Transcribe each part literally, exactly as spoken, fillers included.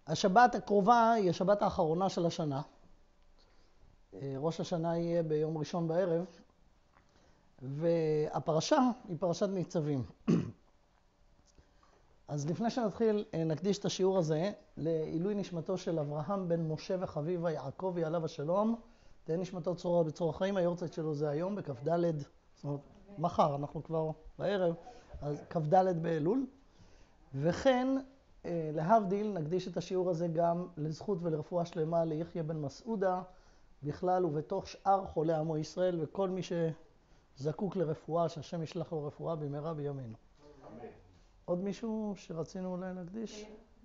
השבת הקרובה היא השבת האחרונה של השנה. ראש השנה יהיה ביום ראשון בערב, והפרשה היא פרשת ניצבים. אז לפני שנתחיל, נקדיש את השיעור הזה לעילוי נשמתו של אברהם בן משה וחביבה יעקבי עליו השלום. תהיה נשמתו צרורה בצרור החיים, היורצייט שלו זה היום בכ"ד, זאת אומרת, מחר, אנחנו כבר בערב, אז כ"ד באלול. וכן, להבדיל, נקדיש את השיעור הזה גם לזכות ולרפואה שלמה ליחיא בן מסעודה, בכלל ובתוך שאר חולי עמו ישראל, וכל מי שזקוק לרפואה, שהשם ישלח לו רפואה במהרה בימינו. אמן. עוד מישהו שרצינו אולי להקדיש?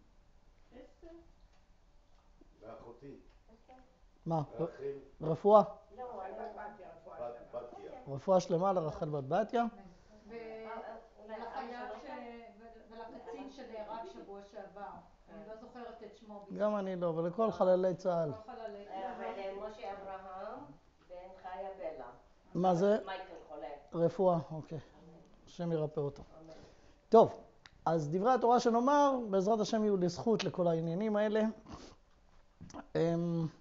ואחותי. מה? רחל. רפואה? לא, בת בתיה. רפואה שלמה לרחל בת בתיה. ולקצין שנהרג שבוע שעבר, אני לא זוכרת את שמו. גם אני לא, ולכל חללי צה"ל. כל חללי ולמשה אברהם בן חיה בלה. מה זה? מייקל חולה. רפואה, אוקיי. השם ירפא אותו. טוב, אז דברי התורה שנאמר, בעזרת השם יהיו לזכות לכל העניינים האלה. אמ,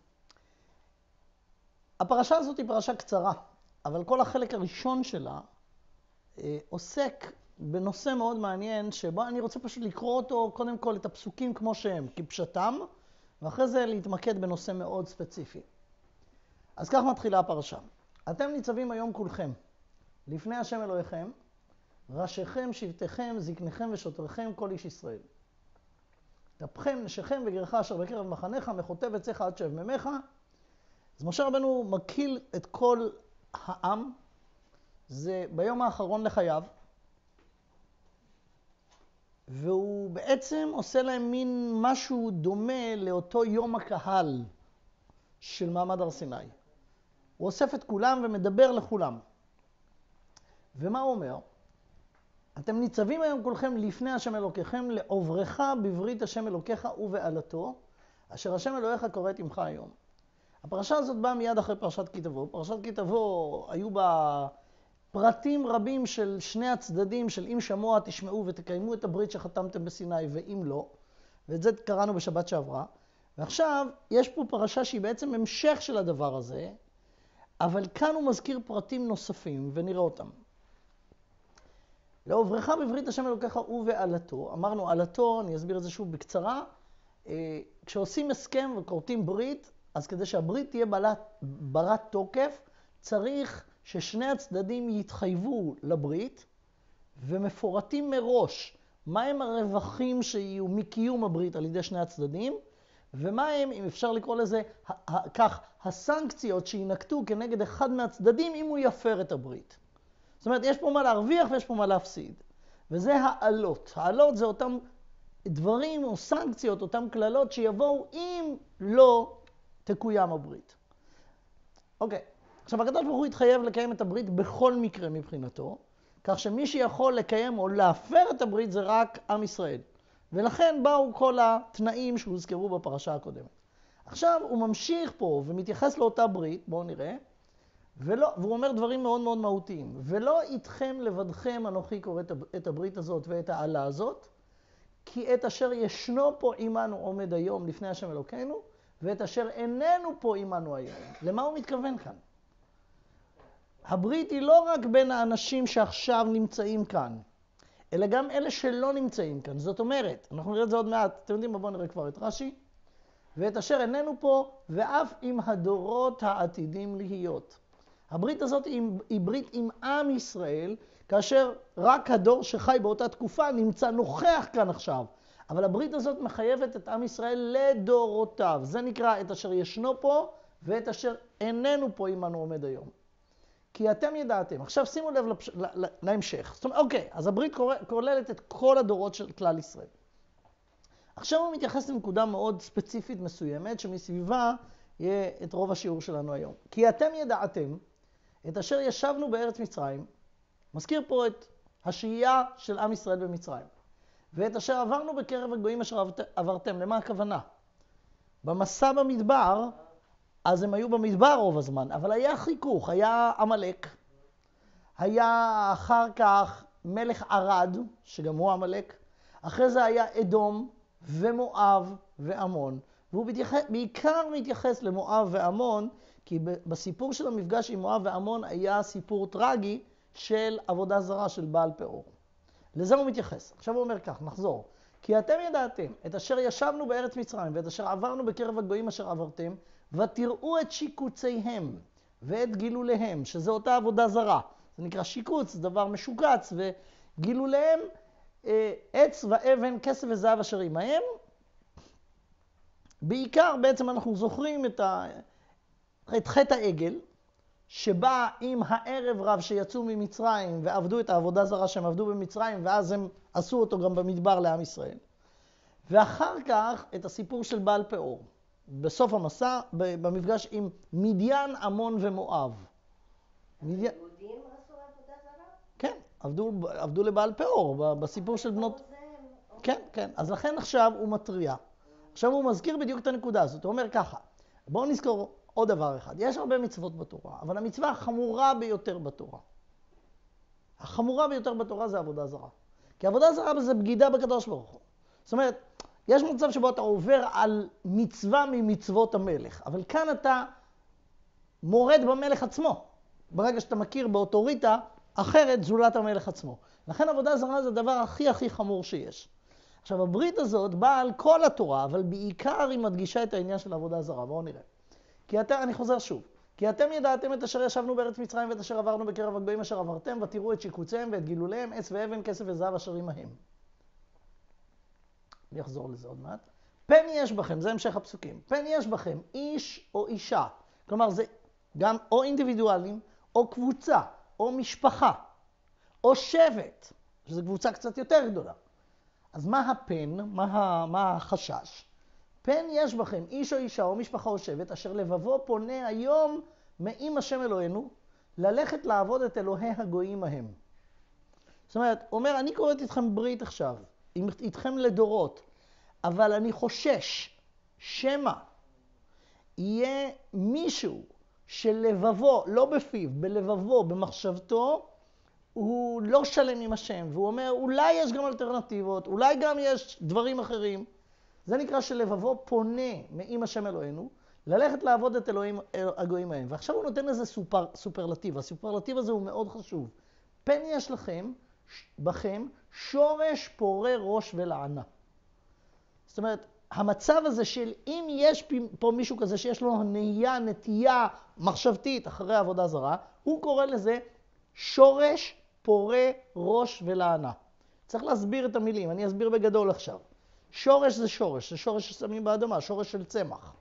הפרשה הזאת היא פרשה קצרה, אבל כל החלק הראשון שלה אה, עוסק בנושא מאוד מעניין, שבו אני רוצה פשוט לקרוא אותו, קודם כל את הפסוקים כמו שהם, כפשטם, ואחרי זה להתמקד בנושא מאוד ספציפי. אז כך מתחילה הפרשה. אתם ניצבים היום כולכם, לפני השם אלוהיכם, ראשיכם, שבטיכם, זקניכם ושוטריכם, כל איש ישראל. טפכם, נשיכם וגרך אשר בקרב מחניך, מחוטב עציך עד שב ממך. אז משה רבנו מקיל את כל העם, זה ביום האחרון לחייו, והוא בעצם עושה להם מין משהו דומה לאותו יום הקהל של מעמד הר סיני. הוא אוסף את כולם ומדבר לכולם. ומה הוא אומר? אתם ניצבים היום כולכם לפני השם אלוקיכם, לעוברך בברית השם אלוקיך ובעלתו, אשר השם אלוהיך כורת עמך היום. הפרשה הזאת באה מיד אחרי פרשת כי תבוא. פרשת כי תבוא היו בה פרטים רבים של שני הצדדים, של אם שמוע תשמעו ותקיימו את הברית שחתמתם בסיני ואם לא, ואת זה קראנו בשבת שעברה. ועכשיו יש פה פרשה שהיא בעצם המשך של הדבר הזה, אבל כאן הוא מזכיר פרטים נוספים ונראה אותם. לעוברך בברית השם אלוקיך ובעלתו, אמרנו עלתו, אני אסביר את זה שוב בקצרה, כשעושים הסכם וכורתים ברית, אז כדי שהברית תהיה ברת תוקף, צריך ששני הצדדים יתחייבו לברית, ומפורטים מראש מהם הרווחים שיהיו מקיום הברית על ידי שני הצדדים, ומהם, אם אפשר לקרוא לזה כך, הסנקציות שינקטו כנגד אחד מהצדדים אם הוא יפר את הברית. זאת אומרת, יש פה מה להרוויח ויש פה מה להפסיד. וזה העלות. העלות זה אותם דברים או סנקציות, אותם כללות שיבואו אם לא תקוים הברית. אוקיי. עכשיו, הקדוש ברוך הוא התחייב לקיים את הברית בכל מקרה מבחינתו, כך שמי שיכול לקיים או להפר את הברית זה רק עם ישראל. ולכן באו כל התנאים שהוזכרו בפרשה הקודמת. עכשיו הוא ממשיך פה ומתייחס לאותה ברית, בואו נראה, ולא, והוא אומר דברים מאוד מאוד מהותיים. ולא איתכם לבדכם אנוכי קורא את הברית הזאת ואת העלה הזאת, כי את אשר ישנו פה עמנו עומד היום לפני השם אלוקינו, ואת אשר איננו פה עמנו היום. למה הוא מתכוון כאן? הברית היא לא רק בין האנשים שעכשיו נמצאים כאן, אלא גם אלה שלא נמצאים כאן. זאת אומרת, אנחנו נראה את זה עוד מעט, אתם יודעים מה, בואו נראה כבר את רש"י. ואת אשר איננו פה, ואף עם הדורות העתידים להיות. הברית הזאת היא, היא ברית עם עם ישראל, כאשר רק הדור שחי באותה תקופה נמצא נוכח כאן עכשיו. אבל הברית הזאת מחייבת את עם ישראל לדורותיו. זה נקרא את אשר ישנו פה, ואת אשר איננו פה עמנו עומד היום. כי אתם ידעתם. עכשיו שימו לב לפש... לה... להמשך. זאת אומרת, אוקיי, אז הברית כוללת את כל הדורות של כלל ישראל. עכשיו הוא מתייחס לנקודה מאוד ספציפית מסוימת, שמסביבה יהיה את רוב השיעור שלנו היום. כי אתם ידעתם את אשר ישבנו בארץ מצרים, מזכיר פה את השהייה של עם ישראל במצרים, ואת אשר עברנו בקרב הגויים אשר עברתם. למה הכוונה? במסע במדבר, אז הם היו במדבר רוב הזמן, אבל היה חיכוך, היה עמלק, היה אחר כך מלך ערד, שגם הוא עמלק, אחרי זה היה אדום, ומואב ועמון. והוא מתייחס, בעיקר מתייחס למואב ועמון, כי בסיפור של המפגש עם מואב ועמון היה סיפור טרגי של עבודה זרה של בעל פאור. לזה הוא מתייחס. עכשיו הוא אומר כך, נחזור. כי אתם ידעתם את אשר ישבנו בארץ מצרים ואת אשר עברנו בקרב הגויים אשר עברתם, ותראו את שיקוציהם ואת גילוליהם, שזה אותה עבודה זרה. זה נקרא שיקוץ, זה דבר משוקץ, וגילוליהם אה, עץ ואבן, כסף וזהב אשר עמהם. בעיקר בעצם אנחנו זוכרים את, ה... את חטא העגל, שבא עם הערב רב שיצאו ממצרים ועבדו את העבודה זרה שהם עבדו במצרים, ואז הם עשו אותו גם במדבר לעם ישראל. ואחר כך את הסיפור של בעל פאור, בסוף המסע, במפגש עם מדיין, עמון ומואב. היהודים עשו עבודה זרה? כן, עבדו, עבדו לבעל פאור, בסיפור של בנות... כן, כן. אז לכן עכשיו הוא מטריע. עכשיו הוא מזכיר בדיוק את הנקודה הזאת. הוא אומר ככה, בואו נזכור עוד דבר אחד. יש הרבה מצוות בתורה, אבל המצווה החמורה ביותר בתורה. החמורה ביותר בתורה זה עבודה זרה. כי עבודה זרה זה בגידה בקדוש ברוך הוא. זאת אומרת, יש מצב שבו אתה עובר על מצווה ממצוות המלך, אבל כאן אתה מורד במלך עצמו. ברגע שאתה מכיר באוטוריטה אחרת זולת המלך עצמו. לכן עבודה זרה זה הדבר הכי הכי חמור שיש. עכשיו, הברית הזאת באה על כל התורה, אבל בעיקר היא מדגישה את העניין של עבודה זרה. בואו נראה. כי אתם, אני חוזר שוב. כי אתם ידעתם את אשר ישבנו בארץ מצרים ואת אשר עברנו בקרב הגויים אשר עברתם, ותראו את שיקוציהם ואת גילוליהם, עץ ואבן, כסף וזהב אשר עמהם. אני אחזור לזה עוד מעט. פן יש בכם, זה המשך הפסוקים. פן יש בכם איש או אישה. כלומר, זה גם או אינדיבידואלים, או קבוצה, או משפחה, או שבט, שזו קבוצה קצת יותר גדולה. אז מה הפן? מה, מה החשש? פן יש בכם איש או אישה או משפחה או שבט, אשר לבבו פונה היום מעם השם אלוהינו, ללכת לעבוד את אלוהי הגויים ההם. זאת אומרת, הוא אומר, אני קוראת איתכם ברית עכשיו, איתכם לדורות, אבל אני חושש, שמא, יהיה מישהו שלבבו, לא בפיו, בלבבו, במחשבתו, הוא לא שלם עם השם, והוא אומר, אולי יש גם אלטרנטיבות, אולי גם יש דברים אחרים. זה נקרא שלבבו פונה מעם השם אלוהינו, ללכת לעבוד את אלוהים הגויים ההם. ועכשיו הוא נותן איזה סופר, סופרלטיב. הסופרלטיב הזה הוא מאוד חשוב. פן יש לכם, בכם, שורש פורה ראש ולענה. זאת אומרת, המצב הזה של אם יש פה מישהו כזה שיש לו נהייה, נטייה מחשבתית אחרי עבודה זרה, הוא קורא לזה שורש פורה ראש ולענה. צריך להסביר את המילים, אני אסביר בגדול עכשיו. שורש זה שורש, זה שורש ששמים באדמה, שורש של צמח.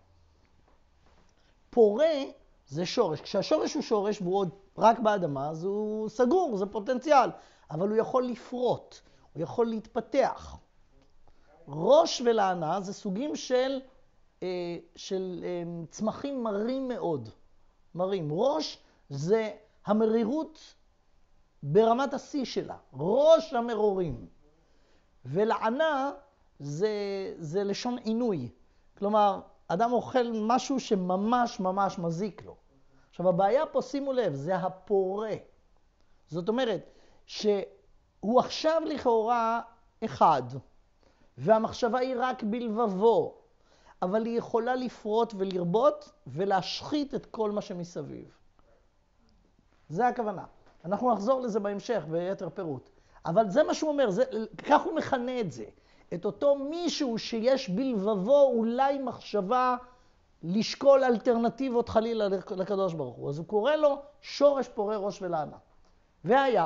פורה זה שורש. כשהשורש הוא שורש והוא עוד רק באדמה, אז הוא סגור, זה פוטנציאל. אבל הוא יכול לפרוט, הוא יכול להתפתח. ראש ולענה זה סוגים של, אה, של אה, צמחים מרים מאוד. מרים. ראש זה המרירות ברמת השיא שלה. ראש המרורים. ולענה זה, זה לשון עינוי. כלומר, אדם אוכל משהו שממש ממש מזיק לו. עכשיו, הבעיה פה, שימו לב, זה הפורה. זאת אומרת, שהוא עכשיו לכאורה אחד, והמחשבה היא רק בלבבו, אבל היא יכולה לפרוט ולרבות ולהשחית את כל מה שמסביב. זה הכוונה. אנחנו נחזור לזה בהמשך ביתר פירוט. אבל זה מה שהוא אומר, זה, כך הוא מכנה את זה. את אותו מישהו שיש בלבבו אולי מחשבה לשקול אלטרנטיבות חלילה לקדוש ברוך הוא. אז הוא קורא לו שורש פורה ראש ולענה. והיה,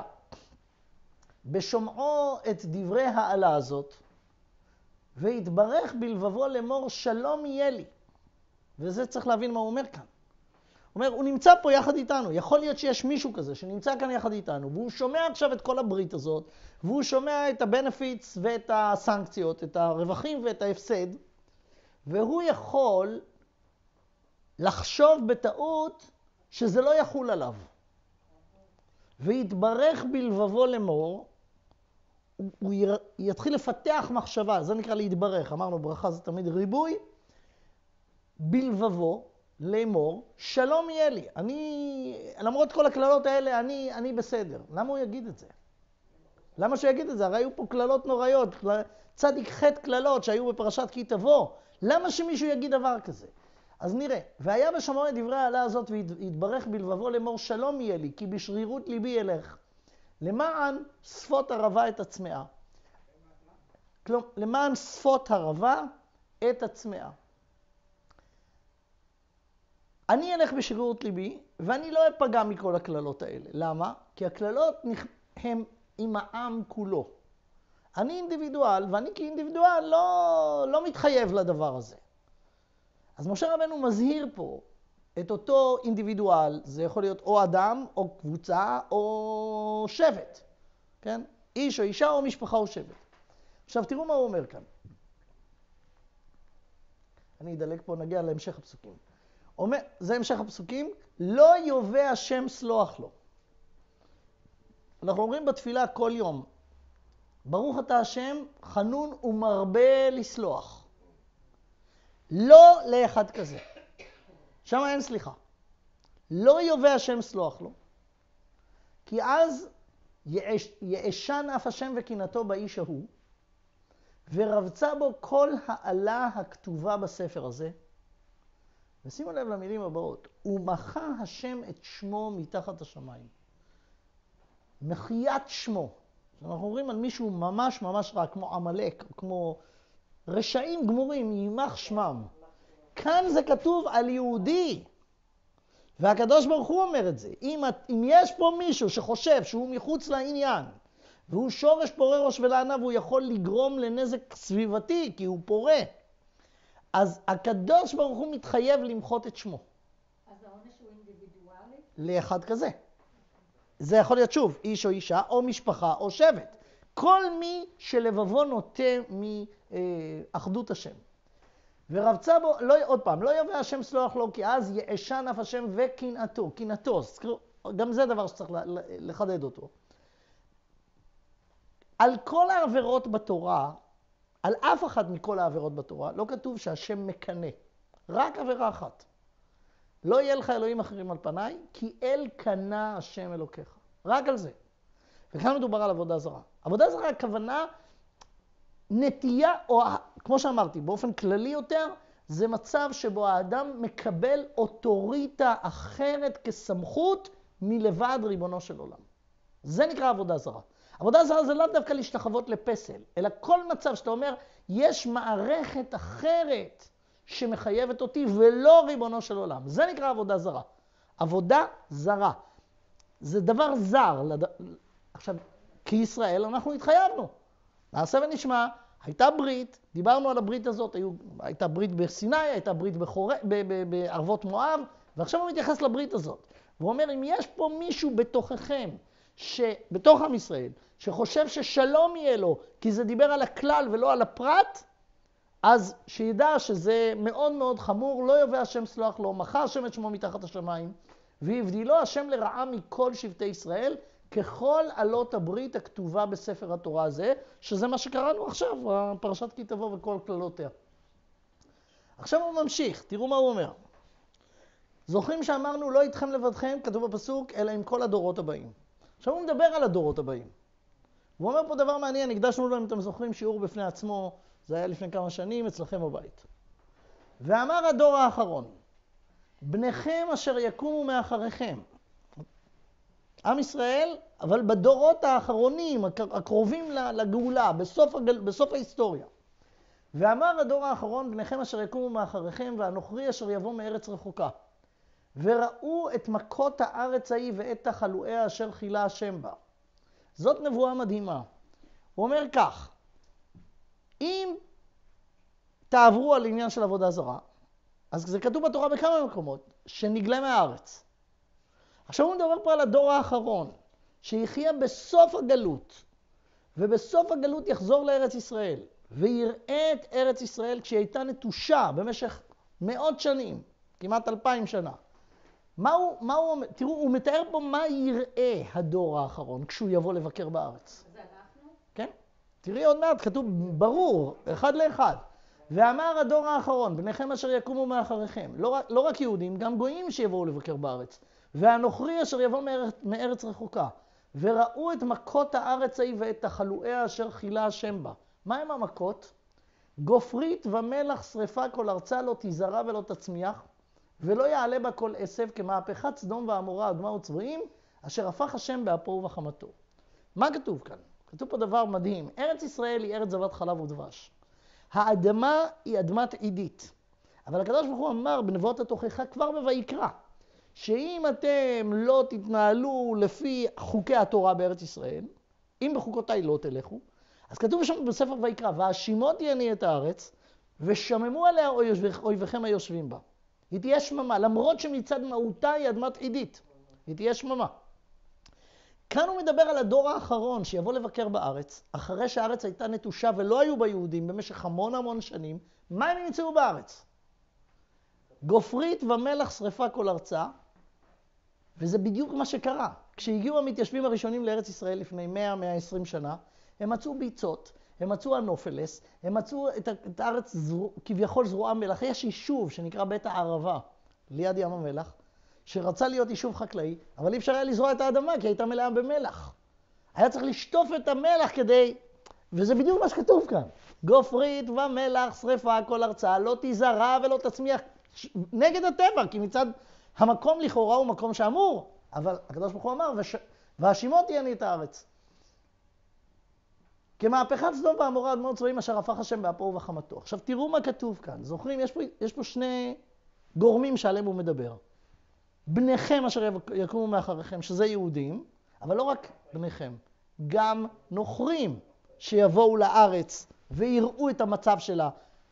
בשומעו את דברי העלה הזאת, והתברך בלבבו לאמור שלום יהיה לי. וזה צריך להבין מה הוא אומר כאן. הוא אומר, הוא נמצא פה יחד איתנו. יכול להיות שיש מישהו כזה שנמצא כאן יחד איתנו, והוא שומע עכשיו את כל הברית הזאת, והוא שומע את הבנפיטס ואת הסנקציות, את הרווחים ואת ההפסד, והוא יכול לחשוב בטעות שזה לא יחול עליו. והתברך בלבבו לאמור, הוא יתחיל לפתח מחשבה, זה נקרא להתברך, אמרנו ברכה זה תמיד ריבוי, בלבבו לאמור, שלום יהיה לי, אני, למרות כל הכללות האלה, אני, אני בסדר. למה הוא יגיד את זה? למה שהוא יגיד את זה? הרי היו פה כללות נוראיות, צדיק חטא כללות שהיו בפרשת כי תבוא. למה שמישהו יגיד דבר כזה? אז נראה, והיה בשמוע את דברי העלה הזאת והתברך בלבבו לאמור שלום יהיה לי, כי בשרירות ליבי ילך. למען שפות הרבה את הצמאה. כלומר, למען שפות הרבה את הצמאה. אני אלך בשרירות ליבי, ואני לא אפגע מכל הכללות האלה. למה? כי הכללות הם עם העם כולו. אני אינדיבידואל, ואני כאינדיבידואל לא, לא מתחייב לדבר הזה. אז משה רבנו מזהיר פה את אותו אינדיבידואל, זה יכול להיות או אדם, או קבוצה, או שבט. כן? איש או אישה, או משפחה או שבט. עכשיו תראו מה הוא אומר כאן. אני אדלג פה, נגיע להמשך הפסוקים. אומר, זה המשך הפסוקים, לא יובא השם סלוח לו. אנחנו אומרים בתפילה כל יום, ברוך אתה השם, חנון ומרבה לסלוח. לא לאחד כזה. שם אין סליחה. לא יובא השם סלוח לו, כי אז יעש, יעשן אף השם וקנאתו באיש ההוא, ורבצה בו כל העלה הכתובה בספר הזה. ושימו לב למילים הבאות, ומחה השם את שמו מתחת השמיים. מחיית שמו. אנחנו אומרים על מישהו ממש ממש רע, כמו עמלק, כמו רשעים גמורים, יימח שמם. כאן זה כתוב על יהודי. והקדוש ברוך הוא אומר את זה. אם, אם יש פה מישהו שחושב שהוא מחוץ לעניין, והוא שורש פורה ראש ולענה, והוא יכול לגרום לנזק סביבתי, כי הוא פורה, אז הקדוש ברוך הוא מתחייב למחות את שמו. אז העונש הוא אינדיבידואלי? לאחד כזה. זה יכול להיות שוב, איש או אישה, או משפחה, או שבט. כל מי שלבבו נוטה מאחדות השם. ורבצה בו, לא, עוד פעם, לא יבוא השם סלוח לו, כי אז יעשן אף השם וקנאתו. קנאתו, גם זה דבר שצריך לחדד אותו. על כל העבירות בתורה, על אף אחת מכל העבירות בתורה, לא כתוב שהשם מקנה. רק עבירה אחת. לא יהיה לך אלוהים אחרים על פניי, כי אל קנה השם אלוקיך. רק על זה. וכאן מדובר על עבודה זרה. עבודה זרה, הכוונה, נטייה, או כמו שאמרתי, באופן כללי יותר, זה מצב שבו האדם מקבל אוטוריטה אחרת כסמכות מלבד ריבונו של עולם. זה נקרא עבודה זרה. עבודה זרה זה לא דווקא להשתחוות לפסל, אלא כל מצב שאתה אומר, יש מערכת אחרת שמחייבת אותי ולא ריבונו של עולם. זה נקרא עבודה זרה. עבודה זרה. זה דבר זר. לד... עכשיו, כישראל אנחנו התחייבנו. נעשה ונשמע, הייתה ברית, דיברנו על הברית הזאת, היו, הייתה ברית בסיני, הייתה ברית בחור... בערבות מואב, ועכשיו הוא מתייחס לברית הזאת. והוא אומר, אם יש פה מישהו בתוככם, שבתוך עם ישראל, שחושב ששלום יהיה לו, כי זה דיבר על הכלל ולא על הפרט, אז שידע שזה מאוד מאוד חמור, לא יובא השם סלוח לו, מחה השם את שמו מתחת השמיים, והבדילו השם לרעה מכל שבטי ישראל, ככל עלות הברית הכתובה בספר התורה הזה, שזה מה שקראנו עכשיו, פרשת כי תבוא וכל כללותיה. עכשיו הוא ממשיך, תראו מה הוא אומר. זוכרים שאמרנו, לא איתכם לבדכם, כתוב בפסוק, אלא עם כל הדורות הבאים. עכשיו הוא מדבר על הדורות הבאים. הוא אומר פה דבר מעניין, הקדשנו לו, אם אתם זוכרים, שיעור בפני עצמו, זה היה לפני כמה שנים, אצלכם בבית. ואמר הדור האחרון, בניכם אשר יקומו מאחריכם. עם ישראל, אבל בדורות האחרונים, הקרובים לגאולה, בסוף, הגל, בסוף ההיסטוריה. ואמר הדור האחרון, בניכם אשר יקומו מאחריכם, והנוכרי אשר יבוא מארץ רחוקה. וראו את מכות הארץ ההיא ואת תחלואיה אשר חילה השם בה. זאת נבואה מדהימה. הוא אומר כך, אם תעברו על עניין של עבודה זרה, אז זה כתוב בתורה בכמה מקומות, שנגלה מהארץ. עכשיו הוא מדבר פה על הדור האחרון, שיחיה בסוף הגלות, ובסוף הגלות יחזור לארץ ישראל, ויראה את ארץ ישראל כשהיא הייתה נטושה במשך מאות שנים, כמעט אלפיים שנה. מה הוא, מה הוא, תראו, הוא מתאר פה מה יראה הדור האחרון כשהוא יבוא לבקר בארץ. זה אנחנו? כן? תראי עוד מעט, כתוב ברור, אחד לאחד. ואמר הדור האחרון, בניכם אשר יקומו מאחריכם, לא רק, לא רק יהודים, גם גויים שיבואו לבקר בארץ. והנוכרי אשר יבוא מארץ, מארץ רחוקה. וראו את מכות הארץ ההיא ואת תחלואיה אשר חילה השם בה. מה הם המכות? גופרית ומלח שרפה כל ארצה לא תזרע ולא תצמיח, ולא יעלה בה כל עשב, כמהפכת סדום ועמורה אדמה וצבועים, אשר הפך השם באפו ובחמתו. מה כתוב כאן? כתוב פה דבר מדהים. ארץ ישראל היא ארץ זבת חלב ודבש. האדמה היא אדמת עידית. אבל הקדוש ברוך הוא אמר בנבואות התוכחה כבר בויקרא, שאם אתם לא תתנהלו לפי חוקי התורה בארץ ישראל, אם בחוקותיי לא תלכו, אז כתוב שם בספר ויקרא, והשימותי אני את הארץ, ושממו עליה אויביכם היושבים בה. היא תהיה שממה, למרות שמצד מהותה היא אדמת עידית. היא תהיה שממה. כאן הוא מדבר על הדור האחרון שיבוא לבקר בארץ, אחרי שהארץ הייתה נטושה ולא היו בה יהודים במשך המון המון שנים. מה הם נמצאו בארץ? גופרית ומלח שרפה כל ארצה, וזה בדיוק מה שקרה. כשהגיעו המתיישבים הראשונים לארץ ישראל לפני מאה עד מאה ועשרים שנה, הם מצאו ביצות, הם מצאו אנופלס, הם מצאו את, את הארץ זרו, כביכול זרועה מלח. יש יישוב שנקרא בית הערבה, ליד ים המלח, שרצה להיות יישוב חקלאי, אבל אי אפשר היה לזרוע את האדמה כי הייתה מלאה במלח. היה צריך לשטוף את המלח כדי, וזה בדיוק מה שכתוב כאן. גופרית ומלח שרפה כל ארצה, לא תזרע ולא תצמיח, נגד הטבע, כי מצד המקום לכאורה הוא מקום שאמור, אבל הקדוש ברוך הוא אמר, וש... והשימותי אני את הארץ. כמהפכת סדום ועמורה אדמה וצבועים אשר הפך השם באפו ובחמתו. עכשיו תראו מה כתוב כאן. זוכרים, יש פה, יש פה שני גורמים שעליהם הוא מדבר. בניכם אשר יקומו מאחריכם, שזה יהודים, אבל לא רק בניכם, גם נוכרים שיבואו לארץ ויראו את המצב שלה.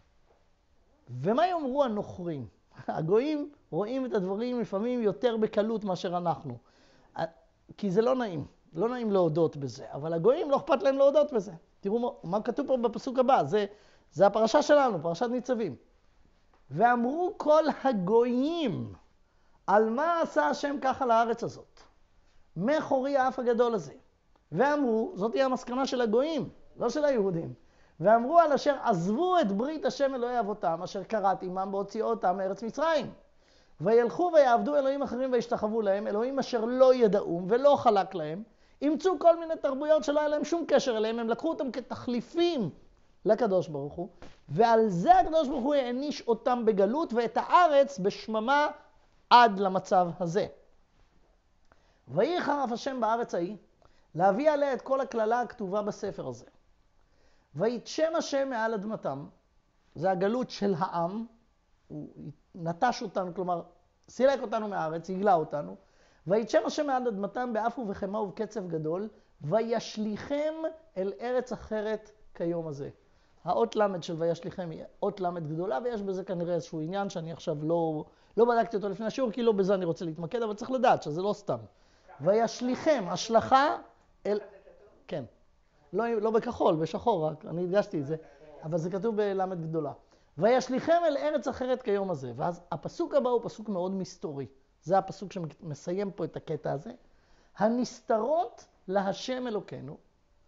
ומה יאמרו הנוכרים? הגויים רואים את הדברים לפעמים יותר בקלות מאשר אנחנו. כי זה לא נעים. לא נעים להודות בזה, אבל הגויים לא אכפת להם להודות בזה. תראו מה, מה כתוב פה בפסוק הבא, זה, זה הפרשה שלנו, פרשת ניצבים. ואמרו כל הגויים, על מה עשה השם ככה לארץ הזאת? מחורי האף הגדול הזה. ואמרו, זאת היא המסקנה של הגויים, לא של היהודים. ואמרו על אשר עזבו את ברית השם אלוהי אבותם, אשר קראת עמם בהוציאו אותם מארץ מצרים. וילכו ויעבדו אלוהים אחרים וישתחוו להם, אלוהים אשר לא ידעום ולא חלק להם, אימצו כל מיני תרבויות שלא היה להם שום קשר אליהם, הם לקחו אותם כתחליפים לקדוש ברוך הוא, ועל זה הקדוש ברוך הוא העניש אותם בגלות ואת הארץ בשממה עד למצב הזה. ויהי חרף השם בארץ ההיא, להביא עליה את כל הכללה הכתובה בספר הזה. ויתשם השם מעל אדמתם, זה הגלות של העם, הוא נטש אותנו, כלומר סילק אותנו מהארץ, הגלה אותנו, ויתשם השם מעל אדמתם באף ובחמה ובקצף גדול, וישליכם אל ארץ אחרת כיום הזה. האות למד של וישליכם היא אות למד גדולה, ויש בזה כנראה איזשהו עניין שאני עכשיו לא, לא בדקתי אותו לפני השיעור, כי לא בזה אני רוצה להתמקד, אבל צריך לדעת שזה לא סתם. וישליכם, השלכה אל... כן. לא, לא בכחול, בשחור רק, אני הדגשתי את זה, אבל זה כתוב בלמד גדולה. וישליכם אל ארץ אחרת כיום הזה. ואז הפסוק הבא הוא פסוק מאוד מסתורי. זה הפסוק שמסיים פה את הקטע הזה. הנסתרות להשם אלוקינו,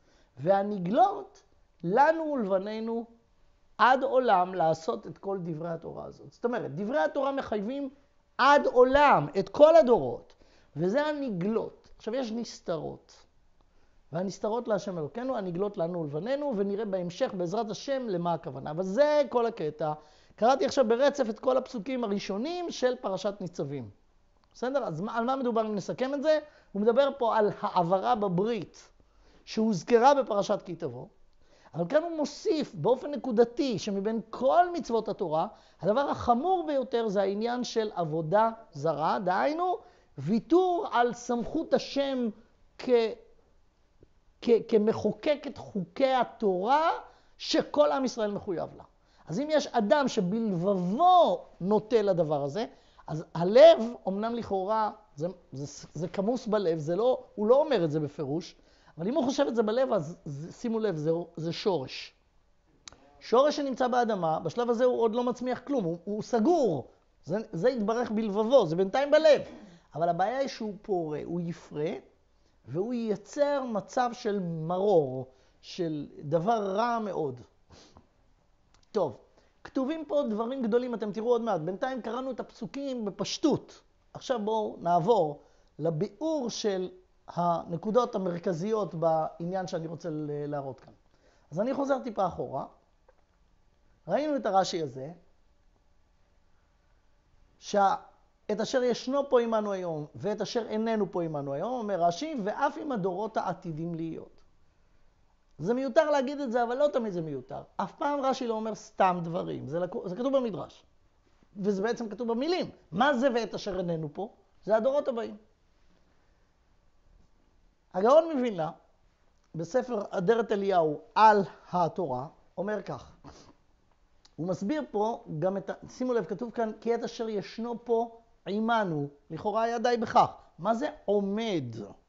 והנגלות לנו ולבנינו עד עולם לעשות את כל דברי התורה הזאת. זאת אומרת, דברי התורה מחייבים עד עולם את כל הדורות, וזה הנגלות. עכשיו יש נסתרות. והנסתרות להשם אלוקינו, הנגלות לנו ולבנינו, ונראה בהמשך בעזרת השם למה הכוונה. אבל זה כל הקטע. קראתי עכשיו ברצף את כל הפסוקים הראשונים של פרשת ניצבים. בסדר? אז על מה מדובר אם נסכם את זה? הוא מדבר פה על העברה בברית שהוזכרה בפרשת כי תבוא. אבל כאן הוא מוסיף באופן נקודתי שמבין כל מצוות התורה, הדבר החמור ביותר זה העניין של עבודה זרה, דהיינו ויתור על סמכות השם כ... כ... כמחוקק את חוקי התורה שכל עם ישראל מחויב לה. אז אם יש אדם שבלבבו נוטה לדבר הזה, אז הלב, אמנם לכאורה, זה, זה, זה כמוס בלב, זה לא, הוא לא אומר את זה בפירוש, אבל אם הוא חושב את זה בלב, אז זה, שימו לב, זה, זה שורש. שורש שנמצא באדמה, בשלב הזה הוא עוד לא מצמיח כלום, הוא, הוא סגור. זה, זה יתברך בלבבו, זה בינתיים בלב. אבל הבעיה היא שהוא פורה, הוא יפרה, והוא ייצר מצב של מרור, של דבר רע מאוד. טוב, כתובים פה דברים גדולים, אתם תראו עוד מעט. בינתיים קראנו את הפסוקים בפשטות. עכשיו בואו נעבור לביאור של הנקודות המרכזיות בעניין שאני רוצה להראות כאן. אז אני חוזר טיפה אחורה. ראינו את הרש"י הזה, שאת אשר ישנו פה עמנו היום, ואת אשר איננו פה עמנו היום, אומר רש"י, ואף עם הדורות העתידים להיות. זה מיותר להגיד את זה, אבל לא תמיד זה מיותר. אף פעם רש"י לא אומר סתם דברים. זה, זה כתוב במדרש. וזה בעצם כתוב במילים. מה זה ואת אשר איננו פה? זה הדורות הבאים. הגאון מווילנה, בספר אדרת אליהו על התורה, אומר כך. הוא מסביר פה גם את, שימו לב, כתוב כאן, כי את אשר ישנו פה עמנו, לכאורה היה די בכך. מה זה עומד?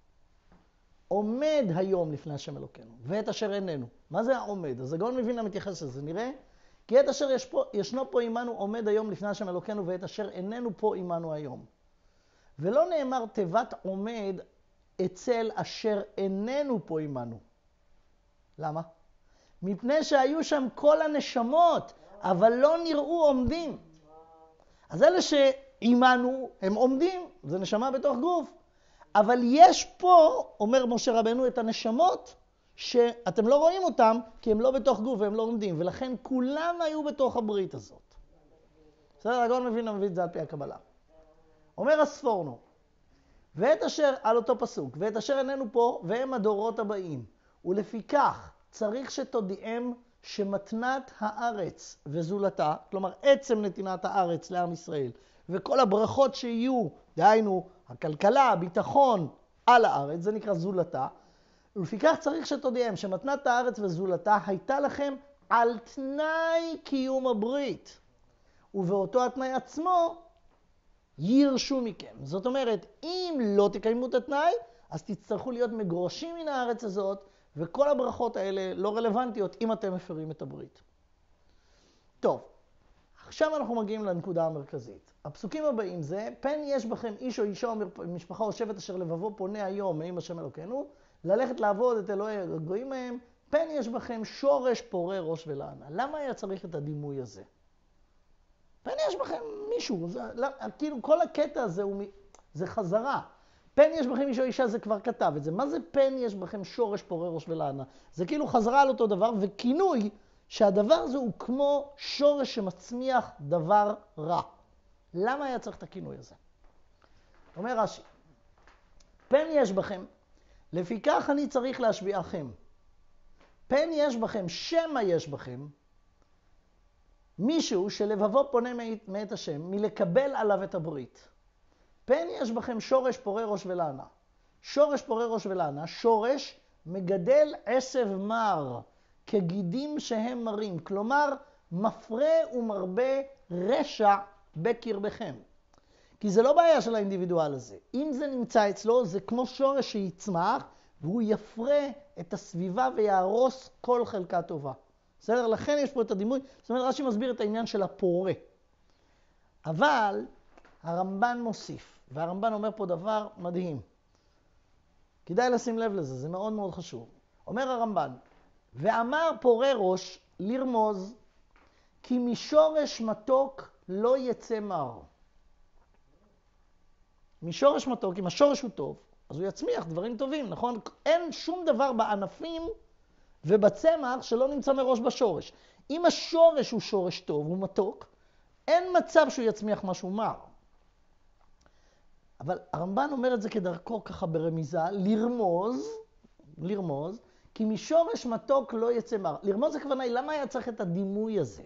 עומד היום לפני השם אלוקינו, ואת אשר איננו. מה זה העומד? אז הגאון מווילנה מתייחס לזה, נראה. כי את אשר יש פה, ישנו פה עמנו עומד היום לפני השם אלוקינו, ואת אשר איננו פה עמנו היום. ולא נאמר תיבת עומד אצל אשר איננו פה עמנו. למה? מפני שהיו שם כל הנשמות, אבל לא נראו עומדים. אז אלה שעימנו הם עומדים, זה נשמה בתוך גוף. אבל יש פה, אומר משה רבנו, את הנשמות שאתם לא רואים אותם, כי הם לא בתוך גוף והם לא עומדים. ולכן כולם היו בתוך הברית הזאת. בסדר, הגאון מווילנה מביא את זה על פי הקבלה. אומר הספורנו, ואת אשר, על אותו פסוק, ואת אשר איננו פה, והם הדורות הבאים. ולפיכך צריך שתודיעם שמתנת הארץ וזולתה, כלומר עצם נתינת הארץ לעם ישראל, וכל הברכות שיהיו, דהיינו הכלכלה, הביטחון על הארץ, זה נקרא זולתה, ולפיכך צריך שתודיעם שמתנת הארץ וזולתה הייתה לכם על תנאי קיום הברית, ובאותו התנאי עצמו ירשו מכם. זאת אומרת, אם לא תקיימו את התנאי, אז תצטרכו להיות מגורשים מן הארץ הזאת, וכל הברכות האלה לא רלוונטיות אם אתם מפרים את הברית. טוב, עכשיו אנחנו מגיעים לנקודה המרכזית. הפסוקים הבאים זה, פן יש בכם איש או אישה או משפחה או שבט אשר לבבו פונה היום מעם השם אלוקינו, ללכת לעבוד את אלוהי הגויים מהם, פן יש בכם שורש פורה ראש ולענה. למה היה צריך את הדימוי הזה? פן יש בכם מישהו, זה, לא, כאילו כל הקטע הזה הוא, זה חזרה. פן יש בכם איש או אישה, זה כבר כתב את זה. מה זה פן יש בכם שורש פורה ראש ולענה? זה כאילו חזרה על אותו דבר, וכינוי שהדבר הזה הוא כמו שורש שמצמיח דבר רע. למה היה צריך את הכינוי הזה? אומר רש"י, פן יש בכם, לפיכך אני צריך להשביעכם. פן יש בכם, שמה יש בכם, מישהו שלבבו פונה מאת השם, מלקבל עליו את הברית. פן יש בכם שורש פורה ראש ולענה. שורש פורה ראש ולענה, שורש מגדל עשב מר, כגידים שהם מרים. כלומר, מפרה ומרבה רשע בקרבכם. כי זה לא בעיה של האינדיבידואל הזה. אם זה נמצא אצלו, זה כמו שורש שיצמח, והוא יפרה את הסביבה ויהרוס כל חלקה טובה. בסדר? לכן יש פה את הדימוי. זאת אומרת, רש"י מסביר את העניין של הפורה. אבל הרמב"ן מוסיף, והרמב"ן אומר פה דבר מדהים. כדאי לשים לב לזה, זה מאוד מאוד חשוב. אומר הרמב"ן, ואמר פורה ראש לרמוז, כי משורש מתוק לא יצא מר. משורש מתוק, אם השורש הוא טוב, אז הוא יצמיח דברים טובים, נכון? אין שום דבר בענפים ובצמח שלא נמצא מראש בשורש. אם השורש הוא שורש טוב, הוא מתוק, אין מצב שהוא יצמיח משהו מר. אבל הרמב"ן אומר את זה כדרכו ככה ברמיזה, לרמוז, לרמוז, כי משורש מתוק לא יצא מר. לרמוז זה כוונה, למה היה צריך את הדימוי הזה?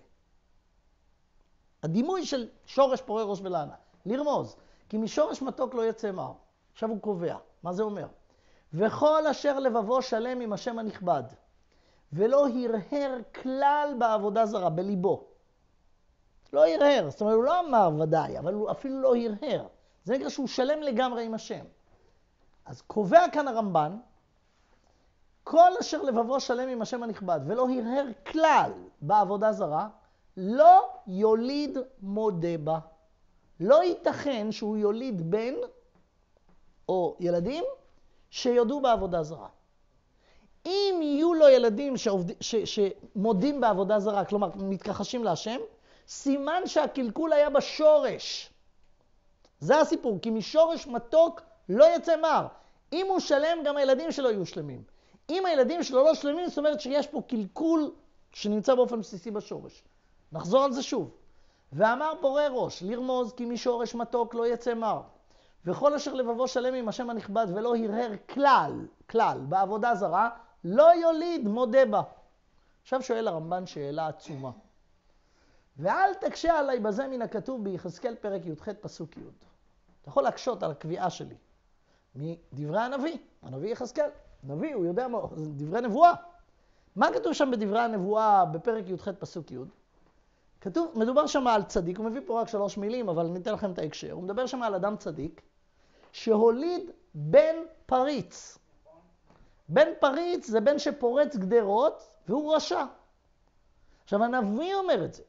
הדימוי של שורש פורה ראש ולענה. לרמוז, כי משורש מתוק לא יצא מר. עכשיו הוא קובע, מה זה אומר? וכל אשר לבבו שלם עם השם הנכבד, ולא הרהר כלל בעבודה זרה, בליבו. לא הרהר, זאת אומרת, הוא לא אמר ודאי, אבל הוא אפילו לא הרהר. זה נקרא שהוא שלם לגמרי עם השם. אז קובע כאן הרמב"ן, כל אשר לבבו שלם עם השם הנכבד, ולא הרהר כלל בעבודה זרה, לא יוליד מודה בה. לא ייתכן שהוא יוליד בן או ילדים שיודו בעבודה זרה. אם יהיו לו ילדים שעובד... ש... שמודים בעבודה זרה, כלומר מתכחשים להשם, סימן שהקלקול היה בשורש. זה הסיפור, כי משורש מתוק לא יצא מר. אם הוא שלם, גם הילדים שלו יהיו שלמים. אם הילדים שלו לא שלמים, זאת אומרת שיש פה קלקול שנמצא באופן בסיסי בשורש. נחזור על זה שוב. ואמר פורה ראש, לרמוז כי משורש מתוק לא יצא מר. וכל אשר לבבו שלם עם השם הנכבד ולא הרהר כלל, כלל, בעבודה זרה, לא יוליד מודה בה. עכשיו שואל הרמב"ן שאלה עצומה. ואל תקשה עליי בזה מן הכתוב ביחזקאל פרק י"ח פסוק י'. אתה יכול להקשות על הקביעה שלי. מדברי הנביא, הנביא יחזקאל. נביא, הוא יודע מה, זה דברי נבואה. מה כתוב שם בדברי הנבואה בפרק י"ח פסוק י'? כתוב, מדובר שם על צדיק, הוא מביא פה רק שלוש מילים, אבל ניתן לכם את ההקשר. הוא מדבר שם על אדם צדיק, שהוליד בן פריץ. בן פריץ זה בן שפורץ גדרות, והוא רשע. עכשיו, הנביא אומר את זה.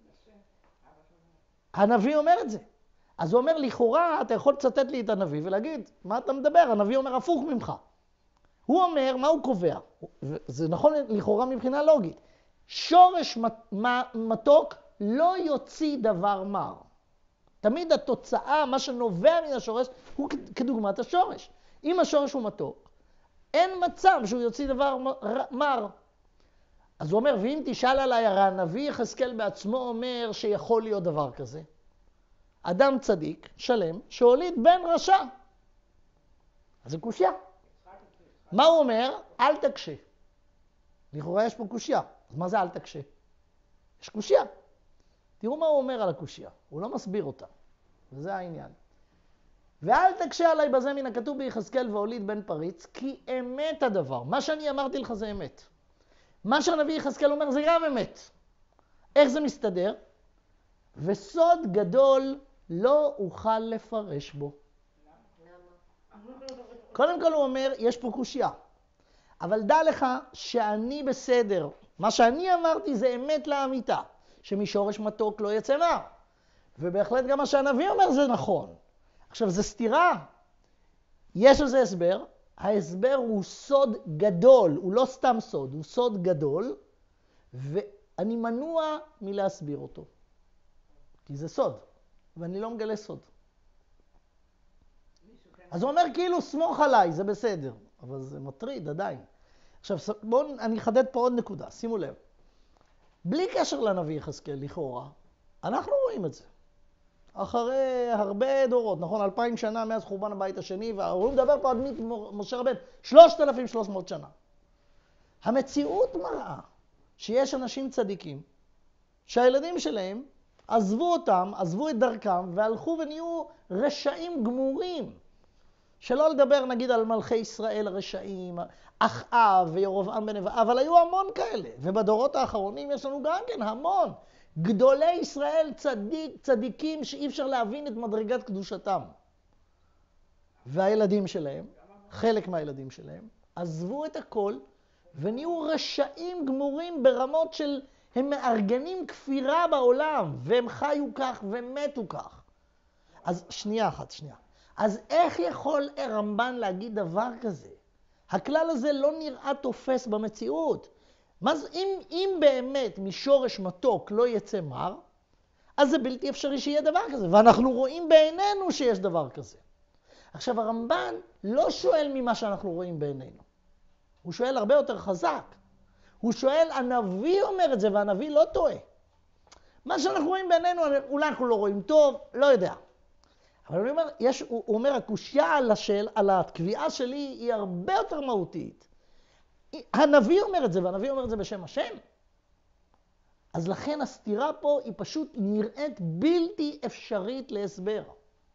הנביא אומר את זה. אז הוא אומר, לכאורה, אתה יכול לצטט לי את הנביא ולהגיד, מה אתה מדבר? הנביא אומר הפוך ממך. הוא אומר, מה הוא קובע? זה נכון לכאורה מבחינה לוגית. שורש מתוק לא יוציא דבר מר. תמיד התוצאה, מה שנובע מן השורש, הוא כדוגמת השורש. אם השורש הוא מתוק, אין מצב שהוא יוציא דבר מר. אז הוא אומר, ואם תשאל עליי, הרי הנביא יחזקאל בעצמו אומר שיכול להיות דבר כזה. אדם צדיק, שלם, שהוליד בן רשע. אז זה קושיה. מה הוא אומר? אל תקשה. לכאורה יש פה קושיה. אז מה זה אל תקשה? יש קושיה. תראו מה הוא אומר על הקושיה. הוא לא מסביר אותה. וזה העניין. ואל תקשה עליי בזה מן הכתוב ביחזקאל והוליד בן פריץ, כי אמת הדבר. מה שאני אמרתי לך זה אמת. מה שהנביא יחזקאל אומר זה גם אמת. איך זה מסתדר? וסוד גדול לא אוכל לפרש בו. קודם כל הוא אומר, יש פה קושיה. אבל דע לך שאני בסדר. מה שאני אמרתי זה אמת לאמיתה. שמשורש מתוק לא יצא מר. ובהחלט גם מה שהנביא אומר זה נכון. עכשיו, זה סתירה. יש על זה הסבר. ההסבר הוא סוד גדול. הוא לא סתם סוד, הוא סוד גדול. ואני מנוע מלהסביר אותו. כי זה סוד. ואני לא מגלה סוד. אז הוא אומר כאילו, סמוך עליי, זה בסדר. אבל זה מטריד עדיין. עכשיו, בואו אני אחדד פה עוד נקודה. שימו לב. בלי קשר לנביא יחזקאל, לכאורה, אנחנו רואים את זה. אחרי הרבה דורות, נכון, אלפיים שנה מאז חורבן הבית השני, והוא מדבר פה עד משה רבנו, שלושת אלפים ושלוש מאות שנה. המציאות מראה שיש אנשים צדיקים, שהילדים שלהם עזבו אותם, עזבו את דרכם, והלכו ונהיו רשעים גמורים. שלא לדבר נגיד על מלכי ישראל הרשעים, אחאב וירבעם בן נבט, אבל היו המון כאלה. ובדורות האחרונים יש לנו גם כן המון. גדולי ישראל צדיק, צדיקים שאי אפשר להבין את מדרגת קדושתם. והילדים שלהם, חלק מהילדים שלהם, עזבו את הכל ונהיו רשעים גמורים ברמות של, הם מארגנים כפירה בעולם, והם חיו כך ומתו כך. אז שנייה אחת, שנייה. אז איך יכול הרמב"ן להגיד דבר כזה? הכלל הזה לא נראה תופס במציאות. מה זה, אם, אם באמת משורש מתוק לא יצא מר, אז זה בלתי אפשרי שיהיה דבר כזה. ואנחנו רואים בעינינו שיש דבר כזה. עכשיו, הרמב"ן לא שואל ממה שאנחנו רואים בעינינו. הוא שואל הרבה יותר חזק. הוא שואל, הנביא אומר את זה, והנביא לא טועה. מה שאנחנו רואים בעינינו, אולי אנחנו לא רואים טוב, לא יודע. אבל הוא אומר, יש, הוא, הוא אומר, הקושיה על, השאל, על הקביעה שלי היא הרבה יותר מהותית. הנביא אומר את זה, והנביא אומר את זה בשם השם. אז לכן הסתירה פה היא פשוט נראית בלתי אפשרית להסבר.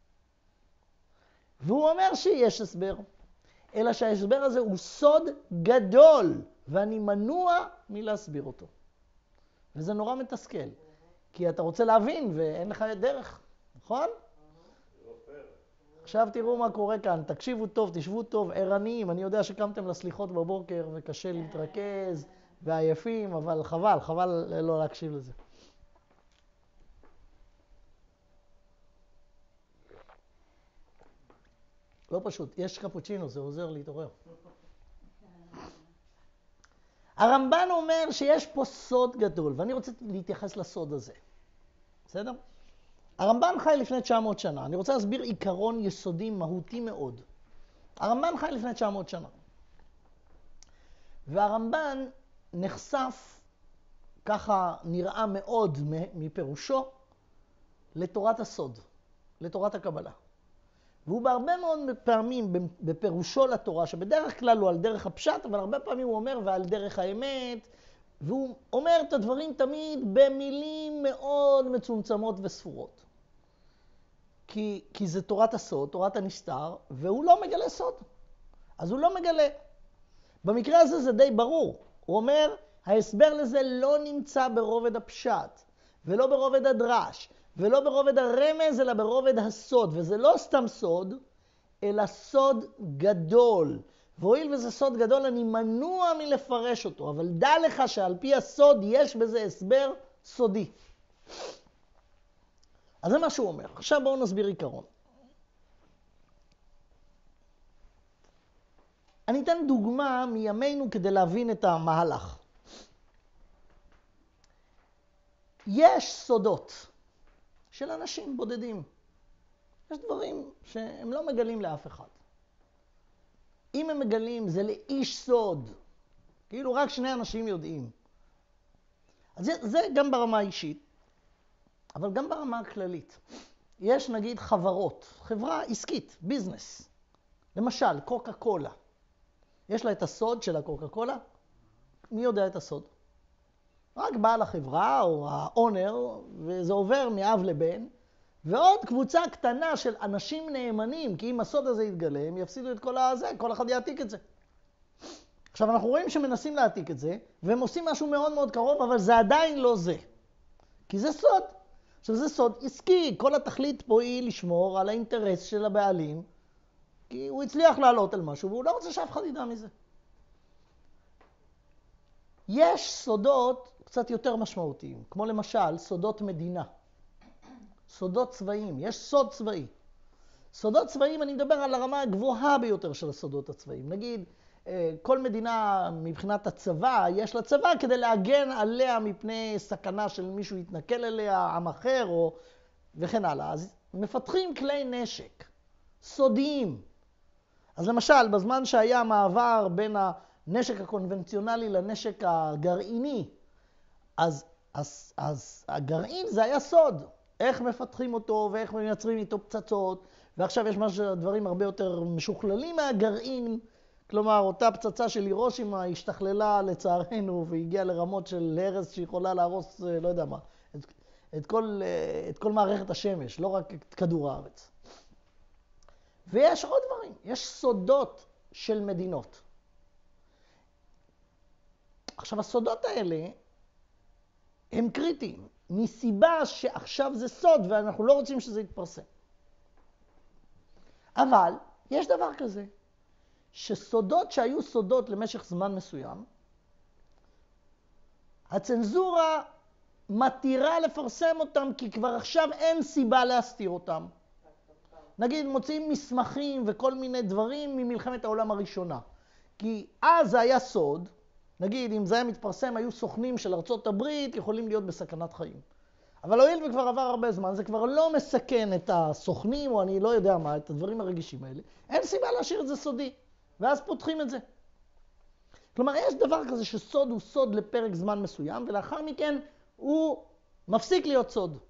והוא אומר שיש הסבר, אלא שההסבר הזה הוא סוד גדול, ואני מנוע מלהסביר אותו. וזה נורא מתסכל, כי אתה רוצה להבין ואין לך דרך, נכון? עכשיו תראו מה קורה כאן, תקשיבו טוב, תשבו טוב, ערניים. אני יודע שקמתם לסליחות בבוקר וקשה להתרכז ועייפים, אבל חבל, חבל לא להקשיב לזה. לא פשוט, יש קפוצ'ינו, זה עוזר להתעורר. הרמב"ן אומר שיש פה סוד גדול, ואני רוצה להתייחס לסוד הזה. בסדר? הרמב"ן חי לפני תשע מאות שנה. אני רוצה להסביר עיקרון יסודי מהותי מאוד. הרמב"ן חי לפני תשע מאות שנה. והרמב"ן נחשף, ככה נראה מאוד מפירושו, לתורת הסוד, לתורת הקבלה. והוא בהרבה מאוד פעמים בפירושו לתורה, שבדרך כלל הוא על דרך הפשט, אבל הרבה פעמים הוא אומר ועל דרך האמת, והוא אומר את הדברים תמיד במילים מאוד מצומצמות וספורות. כי, כי זה תורת הסוד, תורת הנסתר, והוא לא מגלה סוד. אז הוא לא מגלה. במקרה הזה זה די ברור. הוא אומר, ההסבר לזה לא נמצא ברובד הפשט, ולא ברובד הדרש, ולא ברובד הרמז, אלא ברובד הסוד. וזה לא סתם סוד, אלא סוד גדול. והואיל וזה סוד גדול, אני מנוע מלפרש אותו. אבל דע לך שעל פי הסוד יש בזה הסבר סודי. אז זה מה שהוא אומר. עכשיו בואו נסביר עיקרון. אני אתן דוגמה מימינו כדי להבין את המהלך. יש סודות של אנשים בודדים. יש דברים שהם לא מגלים לאף אחד. אם הם מגלים, זה לאיש סוד. כאילו רק שני אנשים יודעים. אז זה, זה גם ברמה האישית, אבל גם ברמה הכללית. יש נגיד חברות, חברה עסקית, ביזנס. למשל, קוקה קולה. יש לה את הסוד של הקוקה קולה? מי יודע את הסוד? רק בעל החברה או האונר, וזה עובר מאב לבן, ועוד קבוצה קטנה של אנשים נאמנים, כי אם הסוד הזה יתגלה, הם יפסידו את כל הזה, כל אחד יעתיק את זה. עכשיו אנחנו רואים שמנסים להעתיק את זה, והם עושים משהו מאוד מאוד קרוב, אבל זה עדיין לא זה. כי זה סוד. עכשיו זה סוד עסקי, כל התכלית פה היא לשמור על האינטרס של הבעלים, כי הוא הצליח לעלות על משהו, והוא לא רוצה שאף אחד ידע מזה. יש סודות קצת יותר משמעותיים, כמו למשל סודות מדינה, סודות צבאיים, יש סוד צבאי. סודות צבאיים, אני מדבר על הרמה הגבוהה ביותר של הסודות הצבאיים. נגיד, כל מדינה מבחינת הצבא, יש לה צבא כדי להגן עליה מפני סכנה של מישהו יתנכל אליה, עם אחר או וכן הלאה. אז מפתחים כלי נשק, סודיים. אז למשל, בזמן שהיה מעבר בין הנשק הקונבנציונלי לנשק הגרעיני, אז, אז, אז הגרעין זה היה סוד. איך מפתחים אותו ואיך מייצרים איתו פצצות, ועכשיו יש משהו, דברים הרבה יותר משוכללים מהגרעין, כלומר, אותה פצצה של הירושימה השתכללה לצערנו והגיעה לרמות של הרס שיכולה להרוס, לא יודע מה, את, את, כל, את כל מערכת השמש, לא רק את כדור הארץ. ויש עוד דברים, יש סודות של מדינות. עכשיו, הסודות האלה הם קריטיים, מסיבה שעכשיו זה סוד ואנחנו לא רוצים שזה יתפרסם. אבל יש דבר כזה, שסודות שהיו סודות למשך זמן מסוים, הצנזורה מתירה לפרסם אותם כי כבר עכשיו אין סיבה להסתיר אותם. נגיד מוצאים מסמכים וכל מיני דברים ממלחמת העולם הראשונה. כי אז זה היה סוד, נגיד אם זה היה מתפרסם היו סוכנים של ארצות הברית יכולים להיות בסכנת חיים. אבל הואיל וכבר עבר הרבה זמן, זה כבר לא מסכן את הסוכנים או אני לא יודע מה, את הדברים הרגישים האלה. אין סיבה להשאיר את זה סודי. ואז פותחים את זה. כלומר, יש דבר כזה שסוד הוא סוד לפרק זמן מסוים, ולאחר מכן הוא מפסיק להיות סוד.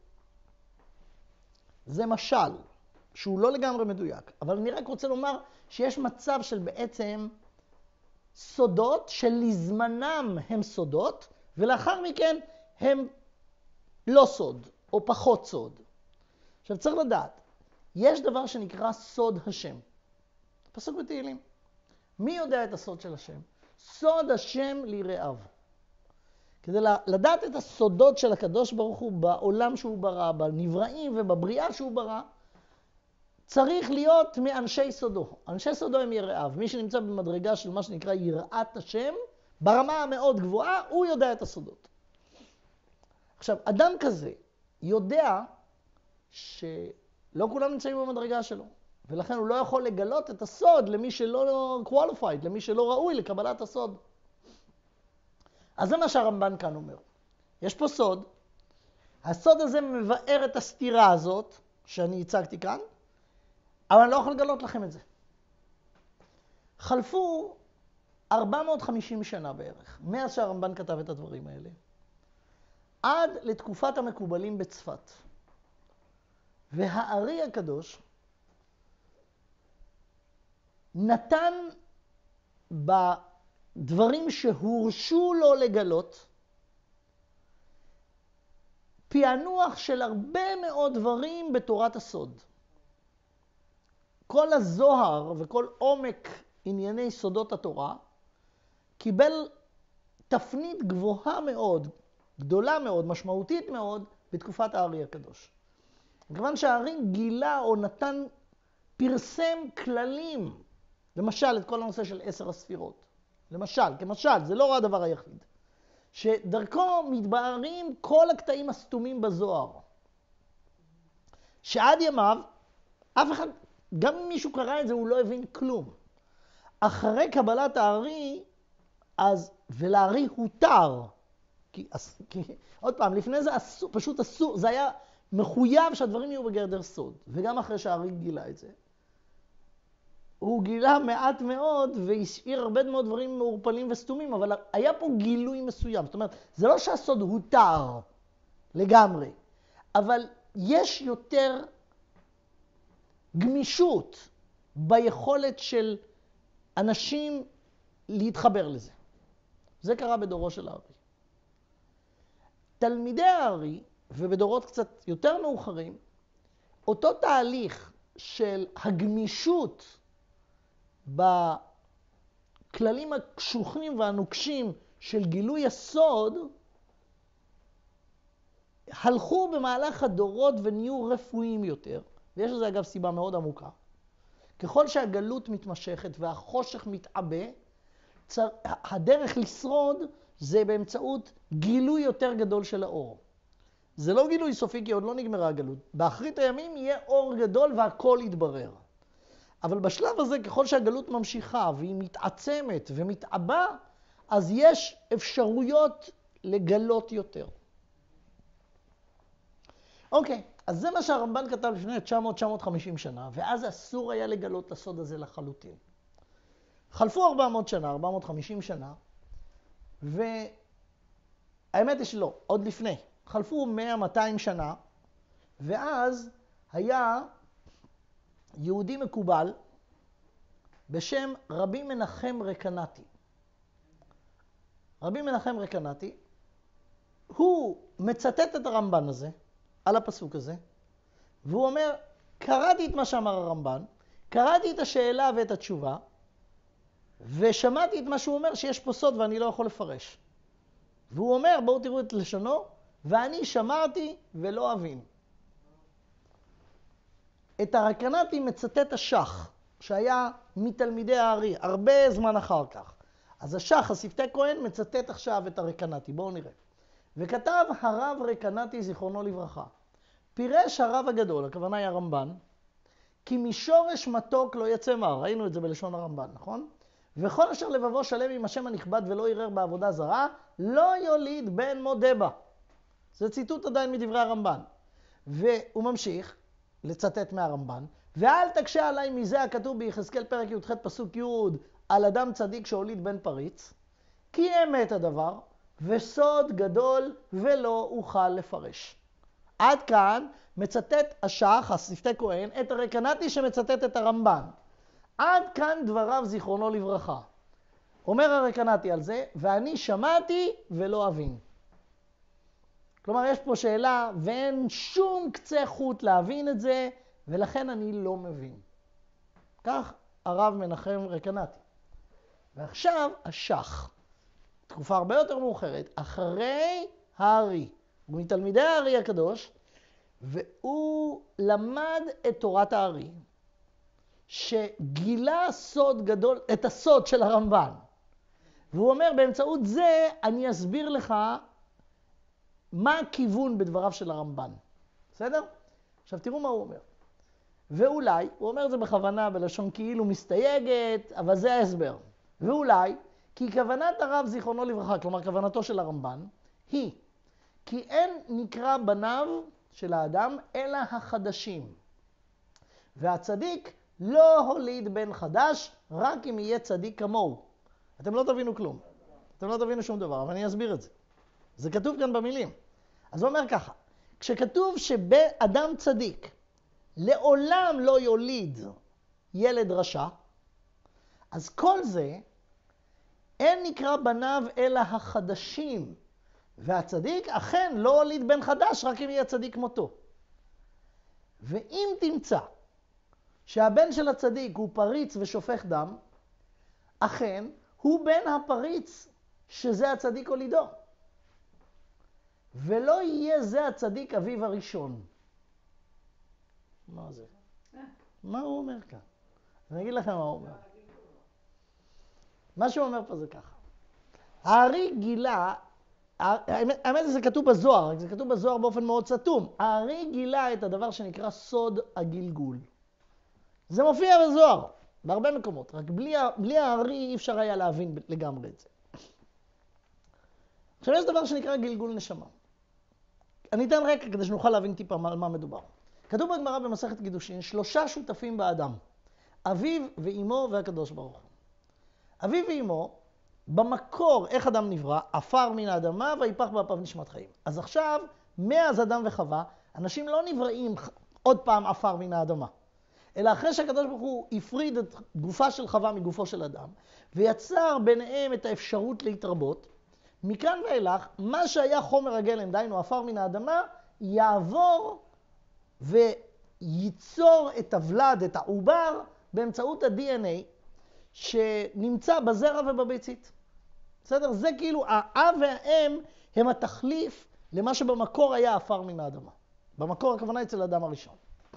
זה משל, שהוא לא לגמרי מדויק. אבל אני רק רוצה לומר שיש מצב של בעצם סודות שלזמנם הם סודות, ולאחר מכן הם לא סוד, או פחות סוד. עכשיו צריך לדעת, יש דבר שנקרא סוד השם. פסוק בתהילים. מי יודע את הסוד של השם? סוד השם ליראיו. כדי לדעת את הסודות של הקדוש ברוך הוא בעולם שהוא ברא, בנבראים ובבריאה שהוא ברא, צריך להיות מאנשי סודו. אנשי סודו הם יראיו. מי שנמצא במדרגה של מה שנקרא יראת השם, ברמה המאוד גבוהה, הוא יודע את הסודות. עכשיו, אדם כזה יודע שלא כולם נמצאים במדרגה שלו. ולכן הוא לא יכול לגלות את הסוד למי שלא qualified, למי שלא ראוי לקבלת הסוד. אז זה מה שהרמב"ן כאן אומר. יש פה סוד. הסוד הזה מבאר את הסתירה הזאת, שאני הצגתי כאן, אבל אני לא יכול לגלות לכם את זה. חלפו ארבע מאות וחמישים שנה בערך, מאז שהרמב"ן כתב את הדברים האלה, עד לתקופת המקובלים בצפת. והארי הקדוש נתן בדברים שהורשו לו לגלות פענוח של הרבה מאוד דברים בתורת הסוד. כל הזוהר וכל עומק ענייני סודות התורה קיבל תפנית גבוהה מאוד, גדולה מאוד, משמעותית מאוד, בתקופת הארי הקדוש. מכיוון שהארי גילה או נתן, פרסם כללים, למשל את כל הנושא של עשר הספירות. למשל, כמשל, זה לא הדבר היחיד. שדרכו מתבהרים כל הקטעים הסתומים בזוהר. שעד ימיו, אף אחד, גם אם מישהו קרא את זה, הוא לא הבין כלום. אחרי קבלת הארי, אז, ולארי הותר. כי, כי, עוד פעם, לפני זה אסור, פשוט אסור, זה היה מחויב שהדברים יהיו בגדר סוד. וגם אחרי שהארי גילה את זה. הוא גילה מעט מאוד והשאיר הרבה מאוד דברים מעורפלים וסתומים, אבל היה פה גילוי מסוים. זאת אומרת, זה לא שהסוד הותר לגמרי, אבל יש יותר גמישות ביכולת של אנשים להתחבר לזה. זה קרה בדורו של הארי. תלמידי הארי, ובדורות קצת יותר מאוחרים, אותו תהליך של הגמישות בכללים הקשוחים והנוקשים של גילוי הסוד, הלכו במהלך הדורות ונהיו רפואיים יותר. ויש לזה אגב סיבה מאוד עמוקה. ככל שהגלות מתמשכת והחושך מתעבה, צר... הדרך לשרוד זה באמצעות גילוי יותר גדול של האור. זה לא גילוי סופי כי עוד לא נגמרה הגלות. באחרית הימים יהיה אור גדול והכל יתברר. אבל בשלב הזה, ככל שהגלות ממשיכה והיא מתעצמת ומתעבה, אז יש אפשרויות לגלות יותר. אוקיי, אז זה מה שהרמב"ן כתב לפני תשע מאות עד תשע מאות וחמישים שנה, ואז אסור היה לגלות את הסוד הזה לחלוטין. חלפו ארבע מאות שנה, ארבע מאות וחמישים שנה, והאמת היא שלא, עוד לפני. חלפו מאה מאתיים שנה, ואז היה יהודי מקובל בשם רבי מנחם רקנאטי. רבי מנחם רקנאטי, הוא מצטט את הרמב"ן הזה, על הפסוק הזה, והוא אומר, קראתי את מה שאמר הרמב"ן, קראתי את השאלה ואת התשובה, ושמעתי את מה שהוא אומר שיש פה סוד ואני לא יכול לפרש. והוא אומר, בואו תראו את לשונו, ואני שמעתי ולא אבין. את הרקנאטי מצטט השח, שהיה מתלמידי הארי, הרבה זמן אחר כך. אז השח, השפתי כהן, מצטט עכשיו את הרקנאטי. בואו נראה. וכתב הרב רקנאטי, זיכרונו לברכה, פירש הרב הגדול, הכוונה היא הרמב"ן, כי משורש מתוק לא יצא מר. ראינו את זה בלשון הרמב"ן, נכון? וכל אשר לבבו שלם עם השם הנכבד ולא ירר בעבודה זרה, לא יוליד בן מודה בה. זה ציטוט עדיין מדברי הרמב"ן. והוא ממשיך לצטט מהרמב"ן, ואל תקשה עליי מזה הכתוב ביחזקאל פרק י"ח פסוק י' על אדם צדיק שהוליד בן פריץ, כי אמת הדבר, וסוד גדול ולא אוכל לפרש. עד כאן מצטט השח, השפתי כהן, את הרקנאטי שמצטט את הרמב"ן. עד כאן דבריו זיכרונו לברכה. אומר הרקנאטי על זה, ואני שמעתי ולא אבין. כלומר, יש פה שאלה ואין שום קצה חוט להבין את זה, ולכן אני לא מבין. כך הרב מנחם רקנאטי. ועכשיו השח, תקופה הרבה יותר מאוחרת, אחרי הארי, הוא מתלמידי הארי הקדוש, והוא למד את תורת הארי, שגילה סוד גדול, את הסוד של הרמב"ן. והוא אומר, באמצעות זה אני אסביר לך מה הכיוון בדבריו של הרמב"ן. בסדר? עכשיו תראו מה הוא אומר. ואולי, הוא אומר את זה בכוונה בלשון כאילו מסתייגת, אבל זה ההסבר. ואולי, כי כוונת הרב זיכרונו לברכה, כלומר כוונתו של הרמב"ן, היא, כי אין נקרא בניו של האדם אלא החדשים. והצדיק לא הוליד בן חדש, רק אם יהיה צדיק כמוהו. אתם לא תבינו כלום. אתם לא תבינו שום דבר, אבל אני אסביר את זה. זה כתוב כאן במילים. אז הוא אומר ככה, כשכתוב שאדם צדיק לעולם לא יוליד ילד רשע, אז כל זה אין נקרא בניו אלא החדשים, והצדיק אכן לא הוליד בן חדש, רק אם יהיה צדיק כמותו. ואם תמצא שהבן של הצדיק הוא פריץ ושופך דם, אכן הוא בן הפריץ שזה הצדיק הולידו. ולא יהיה זה הצדיק אביו הראשון. מה זה? מה הוא אומר כאן? אני אגיד לכם מה הוא אומר. מה שהוא אומר פה זה ככה. הארי גילה, האמת, האמת זה כתוב בזוהר, זה כתוב בזוהר באופן מאוד סתום. הארי גילה את הדבר שנקרא סוד הגלגול. זה מופיע בזוהר, בהרבה מקומות, רק בלי, בלי הארי אי אפשר היה להבין לגמרי את זה. עכשיו יש דבר שנקרא גלגול נשמה. אני אתן רקע כדי שנוכל להבין טיפה על מה מדובר. כתוב בגמרא במסכת קידושין, שלושה שותפים באדם, אביו ואימו והקדוש ברוך הוא. אביו ואימו, במקור, איך אדם נברא? עפר מן האדמה ויפח באפיו נשמת חיים. אז עכשיו, מאז אדם וחווה, אנשים לא נבראים עוד פעם עפר מן האדמה. אלא אחרי שהקדוש ברוך הוא הפריד את גופה של חווה מגופו של אדם, ויצר ביניהם את האפשרות להתרבות, מכאן ואילך, מה שהיה חומר הגלם, דהיינו עפר מן האדמה, יעבור וייצור את הוולד, את העובר, באמצעות ה-די אן איי, שנמצא בזרע ובביצית. בסדר? זה כאילו, האב והאם הם התחליף למה שבמקור היה עפר מן האדמה. במקור הכוונה אצל האדם הראשון.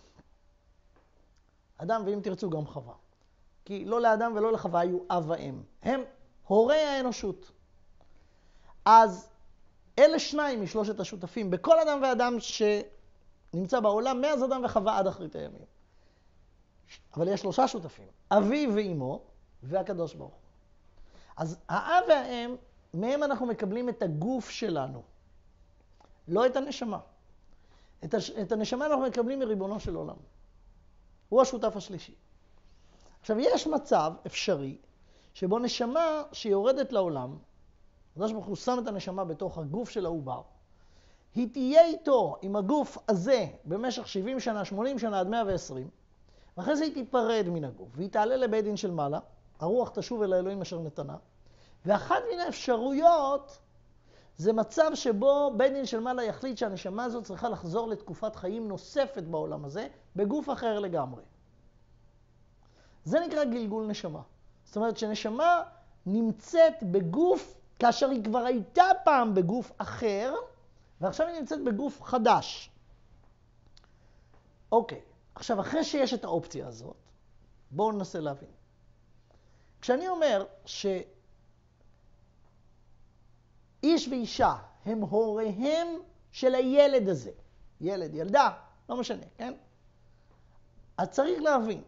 אדם, ואם תרצו, גם חווה. כי לא לאדם ולא לחווה היו אב ואם. הם הורי האנושות. אז אלה שניים משלושת השותפים, בכל אדם ואדם שנמצא בעולם, מאז אדם וחווה עד אחרית הימים. אבל יש שלושה שותפים, אביו ואימו והקדוש ברוך הוא. אז האב והאם, מהם אנחנו מקבלים את הגוף שלנו, לא את הנשמה. את, הש... את הנשמה אנחנו מקבלים מריבונו של עולם. הוא השותף השלישי. עכשיו, יש מצב אפשרי שבו נשמה שיורדת לעולם, הקדוש ברוך הוא שם את הנשמה בתוך הגוף של העובר, היא תהיה איתו עם הגוף הזה במשך שבעים שנה, שמונים שנה עד מאה ועשרים, ואחרי זה היא תיפרד מן הגוף, והיא תעלה לבית דין של מעלה, הרוח תשוב אל האלוהים אשר נתנה, ואחת מן האפשרויות זה מצב שבו בית דין של מעלה יחליט שהנשמה הזאת צריכה לחזור לתקופת חיים נוספת בעולם הזה, בגוף אחר לגמרי. זה נקרא גלגול נשמה. זאת אומרת שנשמה נמצאת בגוף כאשר היא כבר הייתה פעם בגוף אחר, ועכשיו היא נמצאת בגוף חדש. אוקיי, עכשיו אחרי שיש את האופציה הזאת, בואו ננסה להבין. כשאני אומר שאיש ואישה הם הוריהם של הילד הזה, ילד, ילדה, לא משנה, כן? אז צריך להבין,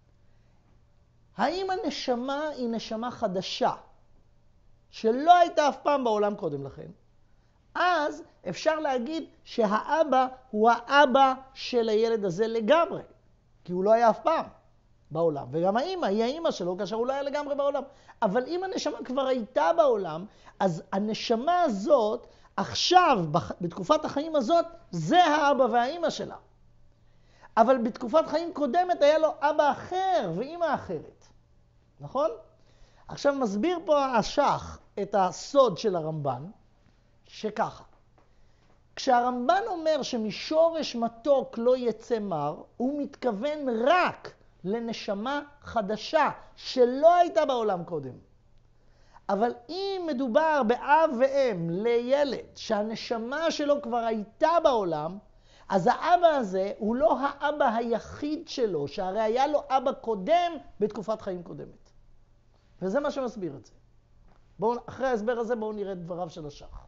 האם הנשמה היא נשמה חדשה, שלא הייתה אף פעם בעולם קודם לכן, אז אפשר להגיד שהאבא הוא האבא של הילד הזה לגמרי, כי הוא לא היה אף פעם בעולם, וגם האמא היא האמא שלו כאשר הוא לא היה לגמרי בעולם. אבל אם הנשמה כבר הייתה בעולם, אז הנשמה הזאת עכשיו, בתקופת החיים הזאת, זה האבא והאמא שלה. אבל בתקופת חיים קודמת היה לו אבא אחר ואמא אחרת. נכון? עכשיו מסביר פה השח את הסוד של הרמב"ן, שככה. כשהרמב"ן אומר שמשורש מתוק לא יצא מר, הוא מתכוון רק לנשמה חדשה שלא הייתה בעולם קודם. אבל אם מדובר באב ואם לילד שהנשמה שלו כבר הייתה בעולם, אז האבא הזה הוא לא האבא היחיד שלו, שהרי היה לו אבא קודם בתקופת חיים קודמת. וזה מה שמסביר את זה. בואו, אחרי ההסבר הזה בואו נראה את דבריו של השח.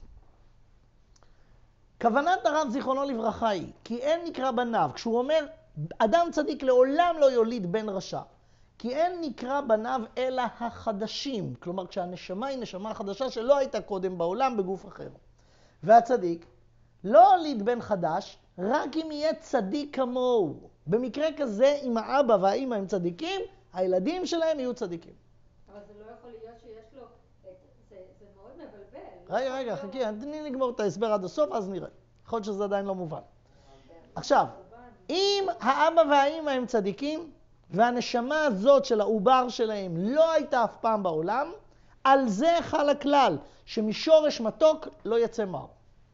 כוונת הרב זיכרונו לברכה היא, כי אין נקרא בניו, כשהוא אומר, אדם צדיק לעולם לא יוליד בן רשע, כי אין נקרא בניו אלא החדשים, כלומר כשהנשמה היא נשמה חדשה שלא הייתה קודם בעולם בגוף אחר. והצדיק לא הוליד בן חדש, רק אם יהיה צדיק כמוהו. במקרה כזה, אם האבא והאמא הם צדיקים, הילדים שלהם יהיו צדיקים. אבל זה לא יכול להיות שיש לו, את- זה זה מאוד מבלבל. רגע, רגע, חכי, תני לגמור את ההסבר עד הסוף, אז נראה. יכול להיות שזה עדיין לא מובן. עכשיו, אם האבא והאמא הם צדיקים, והנשמה הזאת של העובר שלהם לא הייתה אף פעם בעולם, על זה חל הכלל, שמשורש מתוק לא יצא מר.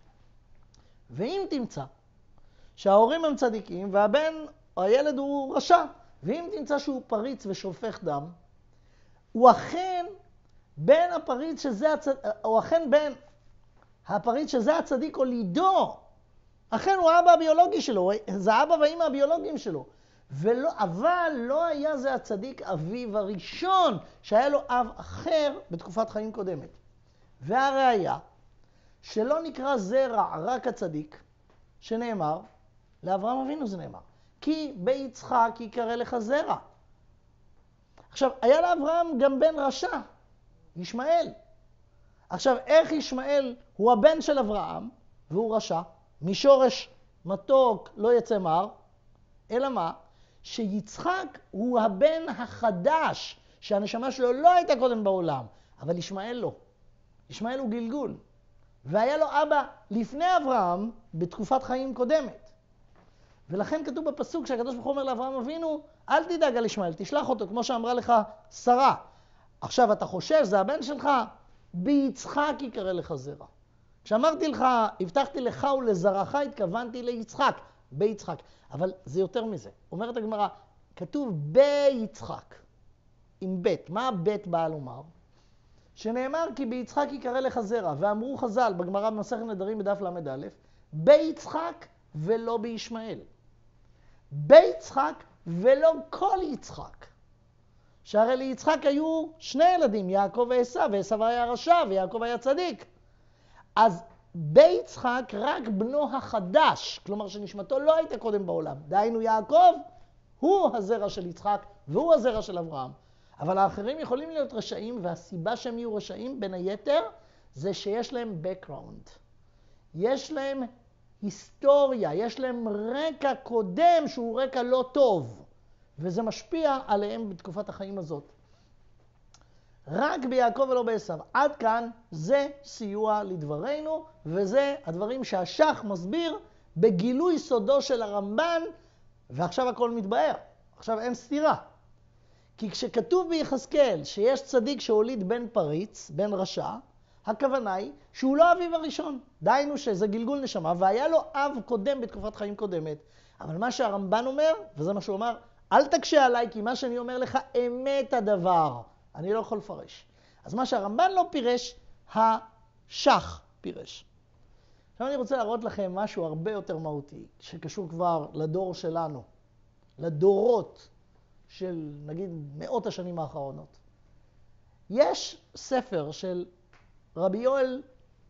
ואם תמצא שההורים הם צדיקים, והבן או הילד הוא רשע, ואם תמצא שהוא פריץ ושופך דם, הוא אכן בן הפריץ שזה הצדיק, או אכן בן הפריץ שזה הצדיק הולידו, אכן הוא האבא הביולוגי שלו, זה האבא והאמא הביולוגיים שלו. ולא, אבל לא היה זה הצדיק אביו הראשון, שהיה לו אב אחר בתקופת חיים קודמת. והראיה, שלא נקרא זרע רק הצדיק, שנאמר, לאברהם אבינו זה נאמר, כי ביצחק יקרא לך זרע. עכשיו, היה לאברהם גם בן רשע, ישמעאל. עכשיו, איך ישמעאל הוא הבן של אברהם, והוא רשע? משורש מתוק לא יצא מר, אלא מה? שיצחק הוא הבן החדש, שהנשמה שלו לא הייתה קודם בעולם, אבל ישמעאל לא. ישמעאל הוא גלגול, והיה לו אבא לפני אברהם בתקופת חיים קודמת. ולכן כתוב בפסוק שהקדוש ברוך הוא אומר לאברהם אבינו, אל תדאג על ישמעאל, תשלח אותו, כמו שאמרה לך שרה. עכשיו אתה חושש, זה הבן שלך? ביצחק יקרא לך זרע. כשאמרתי לך, הבטחתי לך ולזרעך, התכוונתי ליצחק, ביצחק. אבל זה יותר מזה. אומרת הגמרא, כתוב ביצחק, עם בית. מה הבית בא לומר? שנאמר כי ביצחק יקרא לך זרע, ואמרו חז"ל בגמרא במסכת נדרים בדף למד א', ביצחק ולא בישמעאל. ביצחק ולא כל יצחק. שהרי ליצחק היו שני ילדים, יעקב ועשיו, ועשיו היה רשע ויעקב היה צדיק. אז ביצחק רק בנו החדש, כלומר שנשמתו לא הייתה קודם בעולם. דהיינו יעקב הוא הזרע של יצחק והוא הזרע של אברהם. אבל האחרים יכולים להיות רשעים, והסיבה שהם יהיו רשעים בין היתר זה שיש להם background. יש להם היסטוריה, יש להם רקע קודם שהוא רקע לא טוב. וזה משפיע עליהם בתקופת החיים הזאת. רק ביעקב ולא בעשיו. עד כאן זה סיוע לדברנו, וזה הדברים שהשח מסביר בגילוי סודו של הרמב"ן, ועכשיו הכל מתבהר. עכשיו אין סתירה. כי כשכתוב ביחזקאל שיש צדיק שהוליד בן פריץ, בן רשע, הכוונה היא שהוא לא אביו הראשון. דהיינו שזה גלגול נשמה, והיה לו אב קודם בתקופת חיים קודמת. אבל מה שהרמב"ן אומר, וזה מה שהוא אומר, אל תקשה עליי, כי מה שאני אומר לך אמת הדבר. אני לא יכול לפרש. אז מה שהרמב"ן לא פירש, השח פירש. עכשיו אני רוצה להראות לכם משהו הרבה יותר מהותי, שקשור כבר לדור שלנו, לדורות של נגיד מאות השנים האחרונות. יש ספר של רבי יואל,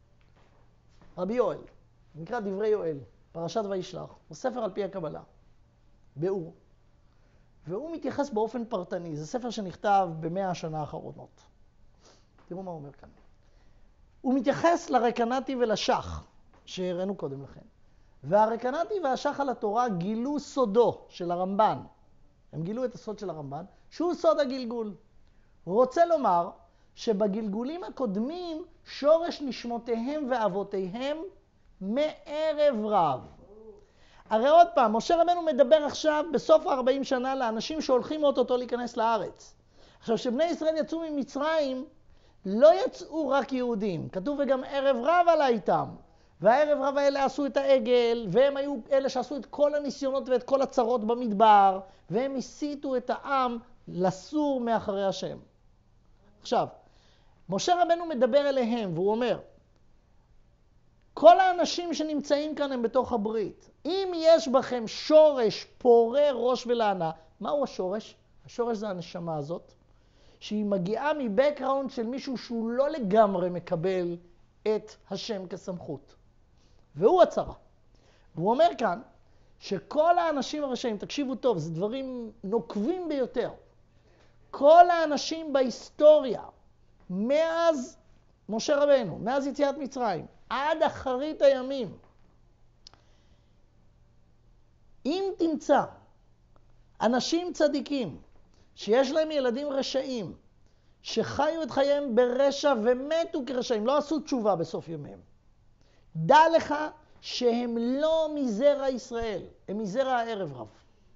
רבי יואל, נקרא דברי יואל, פרשת וישלח, הוא ספר על פי הקבלה, באור. והוא מתייחס באופן פרטני, זה ספר שנכתב במאה השנה האחרונות. תראו מה הוא אומר כאן. הוא מתייחס לרקנטי ולשח, שהראינו קודם לכן. והרקנטי והשח על התורה גילו סודו של הרמב"ן. הם גילו את הסוד של הרמב"ן, שהוא סוד הגלגול. הוא רוצה לומר שבגלגולים הקודמים שורש נשמותיהם ואבותיהם מערב רב. הרי עוד פעם, משה רבנו מדבר עכשיו בסוף ה-ארבעים שנה לאנשים שהולכים מאוטוטו להיכנס לארץ. עכשיו, שבני ישראל יצאו ממצרים, לא יצאו רק יהודים. כתוב וגם ערב רב עלה איתם. והערב רב האלה עשו את העגל, והם היו אלה שעשו את כל הניסיונות ואת כל הצרות במדבר, והם הסיתו את העם לסור מאחרי השם. עכשיו, משה רבנו מדבר אליהם, והוא אומר, כל האנשים שנמצאים כאן הם בתוך הברית. אם יש בכם שורש פורה ראש ולענה, מהו השורש? השורש זה הנשמה הזאת, שהיא מגיעה מבקראונד של מישהו שהוא לא לגמרי מקבל את השם כסמכות. והוא הצרה. והוא אומר כאן שכל האנשים הרשעים, תקשיבו טוב, זה דברים נוקבים ביותר. כל האנשים בהיסטוריה, מאז משה רבנו, מאז יציאת מצרים, עד אחרית הימים, אם תמצא אנשים צדיקים, שיש להם ילדים רשעים, שחיו את חייהם ברשע ומתו כרשעים, לא עשו תשובה בסוף ימיהם. דע לך שהם לא מזרע ישראל, הם מזרע הערב רב.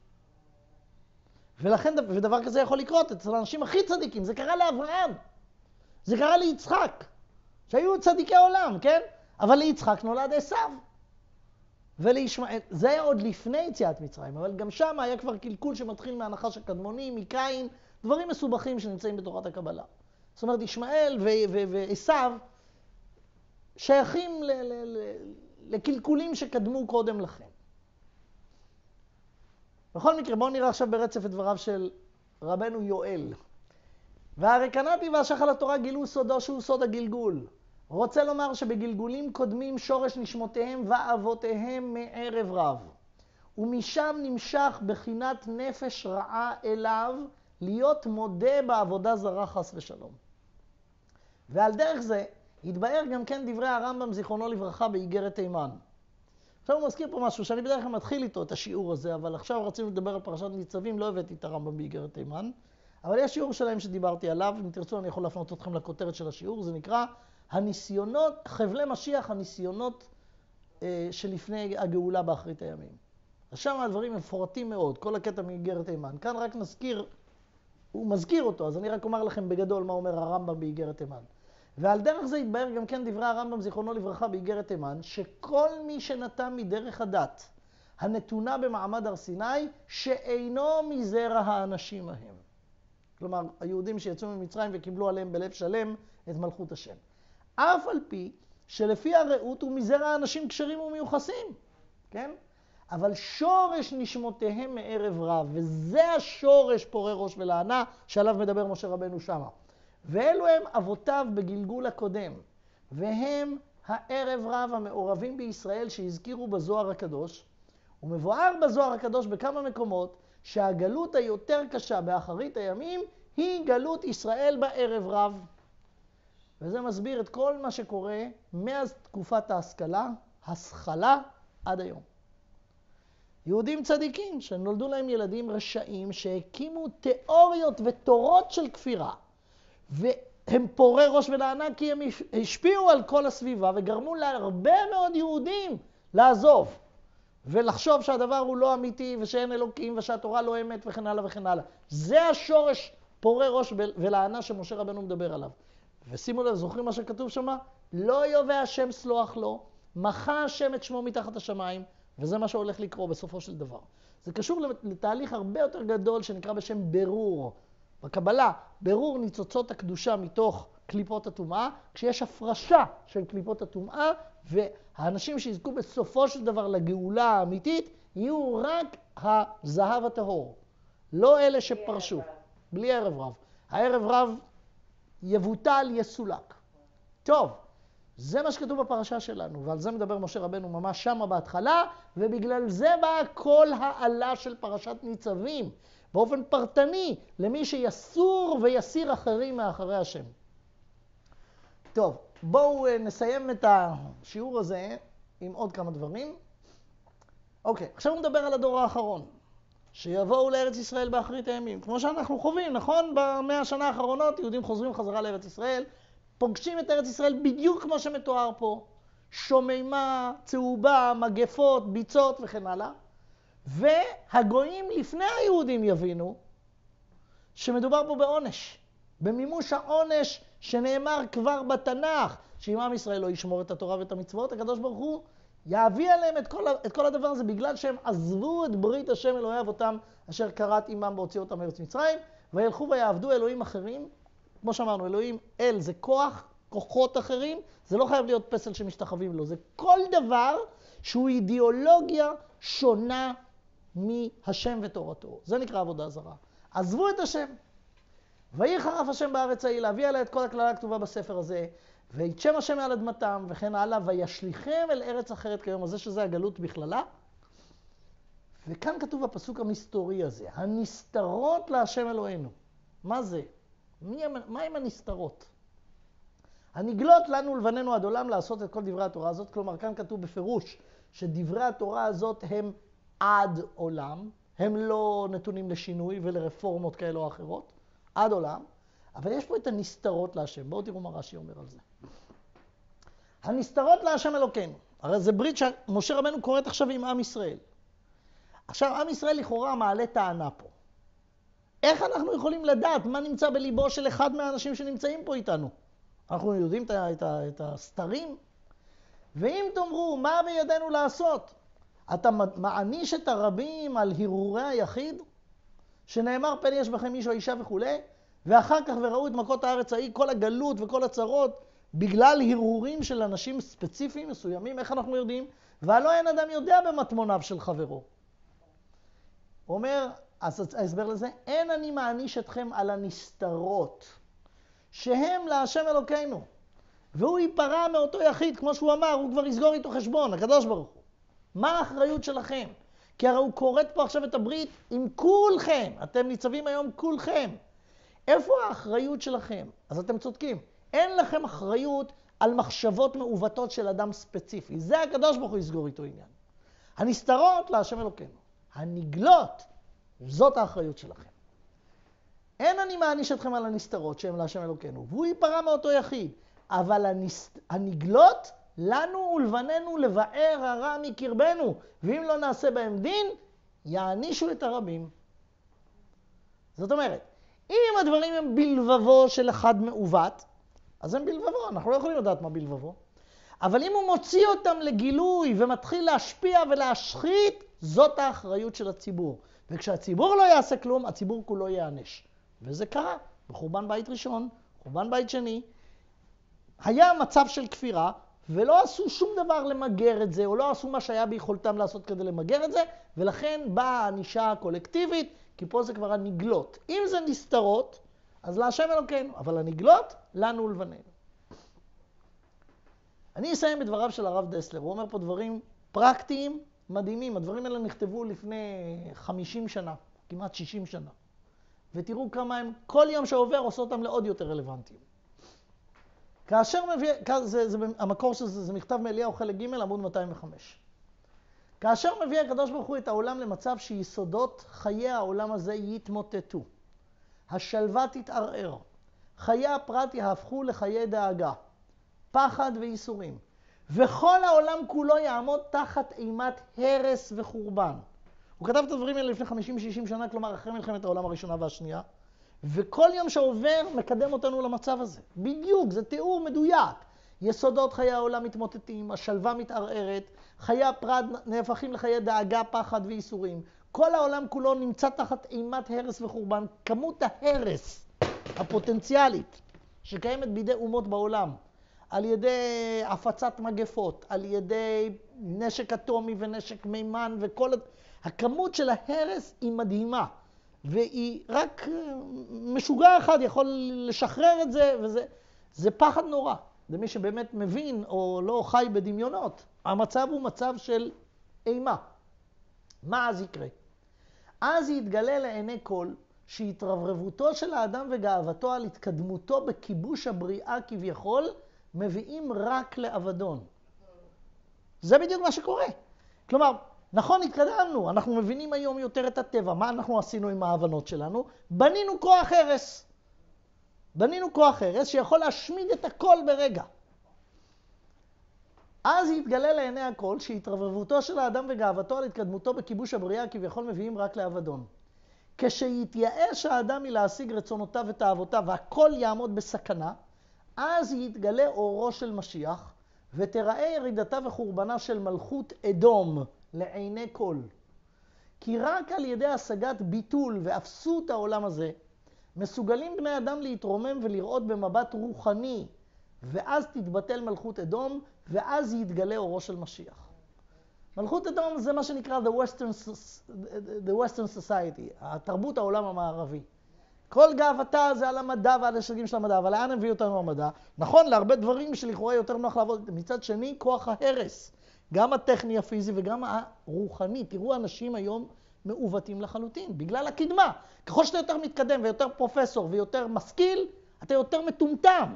ולכן, ודבר כזה יכול לקרות אצל האנשים הכי צדיקים. זה קרה לאברהם, זה קרה ליצחק, שהיו צדיקי עולם, כן? אבל ליצחק נולד עשיו. ולישמעאל, זה היה עוד לפני יציאת מצרים, אבל גם שם היה כבר קלקול שמתחיל מהנחש הקדמוני, מקין, דברים מסובכים שנמצאים בתורת הקבלה. זאת אומרת, ישמעאל ועשיו שייכים ל- ל- ל- לקלקולים שקדמו קודם לכן. בכל מקרה, בואו נראה עכשיו ברצף את דבריו של רבנו יואל. והרקנתי והשחל התורה גילו סודו שהוא סוד הגלגול. רוצה לומר שבגלגולים קודמים שורש נשמותיהם ואבותיהם מערב רב. ומשם נמשך בחינת נפש רעה אליו להיות מודה בעבודה זרה חס ושלום. ועל דרך זה התבאר גם כן דברי הרמב"ם זיכרונו לברכה באיגרת תימן. עכשיו הוא מזכיר פה משהו שאני בדרך כלל מתחיל איתו את השיעור הזה, אבל עכשיו רצינו לדבר על פרשת ניצבים, לא הבאתי את הרמב"ם באיגרת תימן. אבל יש שיעור שלהם שדיברתי עליו, אם תרצו אני יכול להפנות אתכם לכותרת של השיעור, זה נקרא הניסיונות, חבלי משיח, הניסיונות אה, שלפני הגאולה באחרית הימים. אז שם הדברים מפורטים מאוד, כל הקטע מאיגרת תימן. כאן רק נזכיר, הוא מזכיר אותו, אז אני רק אומר לכם בגדול מה אומר הרמב"ם באיגרת תימן. ועל דרך זה התבאר גם כן דברי הרמב"ם זיכרונו לברכה באיגרת תימן, שכל מי שנטע מדרך הדת הנתונה במעמד הר סיני, שאינו מזרע האנשים ההם. כלומר, היהודים שיצאו ממצרים וקיבלו עליהם בלב שלם את מלכות השם. אף על פי שלפי הראות הוא מזרע האנשים כשרים ומיוחסים, כן? אבל שורש נשמותיהם מערב רב, וזה השורש פורה ראש ולענה שעליו מדבר משה רבנו שמה. ואלו הם אבותיו בגלגול הקודם, והם הערב רב המעורבים בישראל שהזכירו בזוהר הקדוש, ומבואר בזוהר הקדוש בכמה מקומות שהגלות היותר קשה באחרית הימים היא גלות ישראל בערב רב. וזה מסביר את כל מה שקורה מאז תקופת ההשכלה, השכלה עד היום. יהודים צדיקים שנולדו להם ילדים רשעים שהקימו תיאוריות ותורות של כפירה. והם פורי ראש ולענה כי הם השפיעו על כל הסביבה וגרמו להרבה מאוד יהודים לעזוב. ולחשוב שהדבר הוא לא אמיתי ושאין אלוקים ושהתורה לא אמת וכן הלאה וכן הלאה. זה השורש פורי ראש ולענה שמשה רבנו מדבר עליו. ושימו לב, זוכרים מה שכתוב שם? לא יובא השם סלוח לו, מחה השם את שמו מתחת השמיים, וזה מה שהולך לקרוא בסופו של דבר. זה קשור לתהליך הרבה יותר גדול שנקרא בשם ברור. בקבלה, ברור ניצוצות הקדושה מתוך קליפות הטומאה, כשיש הפרשה של קליפות הטומאה, והאנשים שיזכו בסופו של דבר לגאולה האמיתית, יהיו רק הזהב הטהור. לא אלה שפרשו. בלי ערב רב. הערב רב יבוטל, יסולק. טוב, זה מה שכתוב בפרשה שלנו, ועל זה מדבר משה רבנו ממש שמה בהתחלה, ובגלל זה באה כל העלה של פרשת ניצבים, באופן פרטני, למי שיסור ויסיר אחרים מאחרי השם. טוב, בואו נסיים את השיעור הזה עם עוד כמה דברים. אוקיי, עכשיו נדבר על הדור האחרון, שיבואו לארץ ישראל באחרית הימים. כמו שאנחנו חווים, נכון? במאה השנה האחרונות יהודים חוזרים חזרה לארץ ישראל, פוגשים את ארץ ישראל בדיוק כמו שמתואר פה. שוממה, צהובה, מגפות, ביצות וכן הלאה. והגויים לפני היהודים יבינו שמדובר פה בעונש. במימוש העונש שנאמר כבר בתנ"ך, שאם עם ישראל לא ישמור את התורה ואת המצוות, הקדוש ברוך הוא יביא עליהם את כל, את כל הדבר הזה, בגלל שהם עזבו את ברית השם אלוהי אבותם, אשר כרת עמם בהוציא אותם מארץ מצרים, וילכו ויעבדו אלוהים אחרים. כמו שאמרנו, אלוהים אל זה כוח, כוחות אחרים, זה לא חייב להיות פסל שמשתחווים לו, זה כל דבר שהוא אידיאולוגיה שונה מהשם ותורתו. זה נקרא עבודה זרה. עזבו את השם. ויהי חרף השם בארץ ההיא, להביא עליה את כל הכללה הכתובה בספר הזה, ויתשם השם מעל אדמתם וכן הלאה, וישליכם אל ארץ אחרת כיום הזה, שזה הגלות בכללה. וכאן כתוב הפסוק המסתורי הזה, הנסתרות להשם אלוהינו. מה זה? מי, מה הם הנסתרות? הנגלות לנו לבננו עד עולם לעשות את כל דברי התורה הזאת, כלומר כאן כתוב בפירוש שדברי התורה הזאת הם עד עולם, הם לא נתונים לשינוי ולרפורמות כאלה או אחרות, עד עולם. אבל יש פה את הנסתרות להשם. בואו תראו מה רש"י אומר על זה. הנסתרות להשם אלוקינו. הרי זה ברית שמשה רבנו קוראת עכשיו עם עם ישראל. עכשיו, עם ישראל לכאורה מעלה טענה פה. איך אנחנו יכולים לדעת מה נמצא בליבו של אחד מהאנשים שנמצאים פה איתנו? אנחנו יודעים את, את, את הסתרים? ואם תאמרו, מה בידינו לעשות? אתה מעניש את הרבים על הרהורי היחיד? שנאמר פן יש בכם איש או אישה וכו', ואחר כך וראו את מכות הארץ ההיא, כל הגלות וכל הצרות, בגלל הרהורים של אנשים ספציפיים מסוימים, איך אנחנו יודעים? והלא אין אדם יודע במטמוניו של חברו. הוא אומר, אז ההסבר לזה, אין אני מעניש אתכם על הנסתרות, שהם להשם אלוקינו. והוא ייפרע מאותו יחיד, כמו שהוא אמר, הוא כבר יסגור איתו חשבון, הקדוש ברוך הוא. מה האחריות שלכם? כי הרי הוא קוראת פה עכשיו את הברית עם כולכם. אתם ניצבים היום כולכם. איפה האחריות שלכם? אז אתם צודקים. אין לכם אחריות על מחשבות מעוותות של אדם ספציפי. זה הקדוש ברוך הוא יסגור איתו עניין. הנסתרות להשם אלוקינו. הנגלות, זאת האחריות שלכם. אין אני מעניש אתכם על הנסתרות שהם להשם אלוקינו. והוא ייפרע מאותו יחיד. אבל הנס... הנגלות לנו ולבננו לבאר הרע מקרבנו. ואם לא נעשה בהם דין, יענישו את הרבים. זאת אומרת, אם הדברים הם בלבבו של אחד מעוות, אז הם בלבבו, אנחנו לא יכולים לדעת מה בלבבו. אבל אם הוא מוציא אותם לגילוי ומתחיל להשפיע ולהשחית, זאת האחריות של הציבור. וכשהציבור לא יעשה כלום, הציבור כולו יענש. וזה קרה בחורבן בית ראשון, חורבן בית שני. היה מצב של כפירה, ולא עשו שום דבר למגר את זה, או לא עשו מה שהיה ביכולתם לעשות כדי למגר את זה, ולכן באה הענישה הקולקטיבית, כי פה זה כבר הנגלות. אם זה נסתרות, אז להשם אלוקינו, אבל הנגלות, לנו ולבנינו. אני אסיים בדבריו של הרב דסלר, הוא אומר פה דברים פרקטיים מדהימים. הדברים האלה נכתבו לפני חמישים שנה, כמעט שישים שנה. ותראו כמה הם, כל יום שעובר עושה אותם לעוד יותר רלוונטיים. כאשר מביא, זה, זה, המקור של זה, זה מכתב מאליהו חלק ג' עמוד מאתיים וחמש. כאשר מביא הקדוש ברוך הוא את העולם למצב שיסודות חיי העולם הזה יתמוטטו. השלווה תתערער. חיי הפרט יהפכו לחיי דאגה, פחד וייסורים. וכל העולם כולו יעמוד תחת אימת הרס וחורבן. הוא כתב את הדברים האלה לפני חמישים שישים שנה, כלומר אחרי מלחמת העולם הראשונה והשנייה. וכל יום שעובר מקדם אותנו למצב הזה. בדיוק, זה תיאור מדויק. יסודות חיי העולם מתמוטטים, השלווה מתערערת, חיי הפרט נהפכים לחיי דאגה, פחד וייסורים. כל העולם כולו נמצא תחת אימת הרס וחורבן. כמות ההרס הפוטנציאלית שקיימת בידי אומות בעולם, על ידי הפצת מגפות, על ידי נשק אטומי ונשק מימן וכל... הכמות של ההרס היא מדהימה. והיא רק משוגע אחד יכול לשחרר את זה, וזה זה פחד נורא. זה מי שבאמת מבין או לא חי בדמיונות. המצב הוא מצב של אימה. מה אז יקרה? אז יתגלה לעיני כל שהתרברבותו של האדם וגאוותו על התקדמותו בכיבוש הבריאה כביכול, מביאים רק לאבדון. זה בדיוק מה שקורה. כלומר, נכון, התקדמנו, אנחנו מבינים היום יותר את הטבע. מה אנחנו עשינו עם ההבנות שלנו? בנינו כוח הרס. בנינו כוח הרס שיכול להשמיד את הכל ברגע. אז יתגלה לעיני הכל שהתרברבותו של האדם וגאוותו על התקדמותו בכיבוש הבריאה כביכול מביאים רק לאבדון. כשיתייאש האדם מלהשיג רצונותיו ותאוותיו והכל יעמוד בסכנה, אז יתגלה אורו של משיח ותראה ירידתה וחורבנה של מלכות אדום לעיני כל. כי רק על ידי השגת ביטול ואפסות העולם הזה, מסוגלים בני אדם להתרומם ולראות במבט רוחני, ואז תתבטל מלכות אדום, ואז יתגלה אורו של משיח. מלכות אדום זה מה שנקרא the Western, the Western Society, התרבות העולם המערבי. כל גאוותה זה על המדע ועל השגים של המדע, אבל לאן הביא אותנו המדע? נכון, להרבה דברים שלכאורה יותר נוח לעבוד. מצד שני, כוח ההרס. גם הטכני הפיזי וגם הרוחני. תראו, אנשים היום מעוותים לחלוטין, בגלל הקדמה. ככל שאתה יותר מתקדם ויותר פרופסור ויותר משכיל, אתה יותר מטומטם.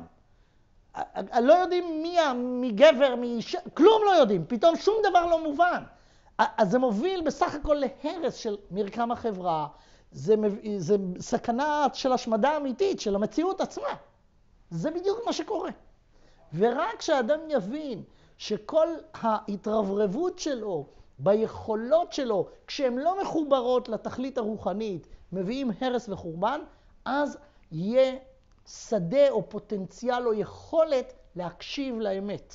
לא יודעים מי, מי גבר, מי אישה, כלום לא יודעים. פתאום שום דבר לא מובן. אז זה מוביל בסך הכל להרס של מרקם החברה, זה, זה סכנה של השמדה אמיתית, של המציאות עצמה. זה בדיוק מה שקורה. ורק כשאדם יבין שכל ההתרברבות שלו, ביכולות שלו, כשהן לא מחוברות לתכלית הרוחנית, מביאים הרס וחורבן, אז יהיה שדה או פוטנציאל או יכולת להקשיב לאמת.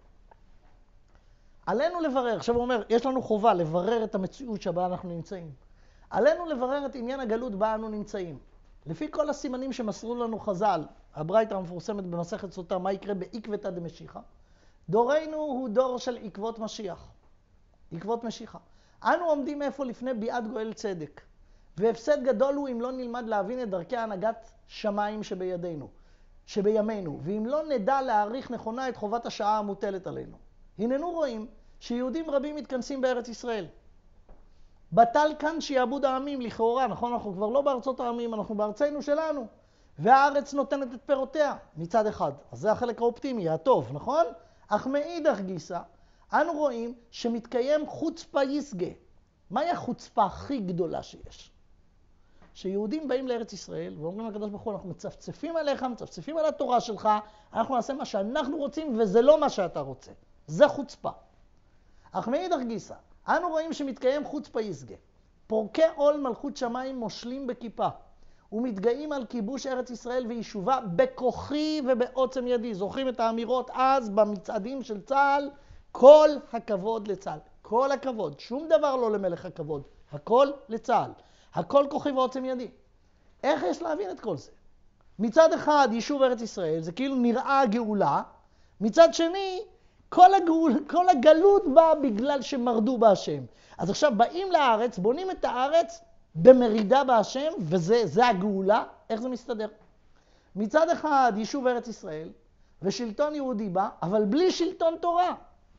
עלינו לברר, עכשיו הוא אומר, יש לנו חובה לברר את המציאות שבה אנחנו נמצאים. עלינו לברר את עניין הגלות בה אנו נמצאים. לפי כל הסימנים שמסרו לנו חז"ל, הברייתא המפורסמת במסכת סוטה, מה יקרה בעקבתא דמשיחא? דורנו הוא דור של עקבות משיח. עקבות משיחא. אנו עומדים איפה לפני ביאת גואל צדק. והפסד גדול הוא אם לא נלמד להבין את דרכי הנהגת שמיים שבידינו, שבימינו, ואם לא נדע להעריך נכונה את חובת השעה המוטלת עלינו. הננו רואים שיהודים רבים מתכנסים בארץ ישראל. בטל כאן שיעבוד העמים לכאורה, נכון? אנחנו כבר לא בארצות העמים, אנחנו בארצנו שלנו. והארץ נותנת את פירותיה מצד אחד. אז זה החלק האופטימי, הטוב, נכון? אך מאידך גיסא, אנו רואים שמתקיים חוצפה יסגה. מהי החוצפה הכי גדולה שיש? שיהודים באים לארץ ישראל ואומרים לקדוש ברוך הוא, אנחנו מצפצפים עליך, מצפצפים על התורה שלך, אנחנו נעשה מה שאנחנו רוצים וזה לא מה שאתה רוצה. זה חוצפה. אך מאידך גיסא, אנו רואים שמתקיים חוצפה יסגה. פורקי עול מלכות שמיים מושלים בכיפה, ומתגאים על כיבוש ארץ ישראל ויישובה בכוחי ובעוצם ידי. זוכרים את האמירות אז במצעדים של צה"ל? כל הכבוד לצה"ל. כל הכבוד. שום דבר לא למלך הכבוד. הכל לצה"ל. הכל כוחי ועוצם ידי. איך יש להבין את כל זה? מצד אחד, יישוב ארץ ישראל, זה כאילו נראה גאולה. מצד שני, כל, הגאול, כל הגלות באה בגלל שמרדו בהשם. אז עכשיו באים לארץ, בונים את הארץ במרידה בהשם, וזה זה הגאולה. איך זה מסתדר? מצד אחד, יישוב ארץ ישראל, ושלטון יהודי בא, אבל בלי שלטון תורה.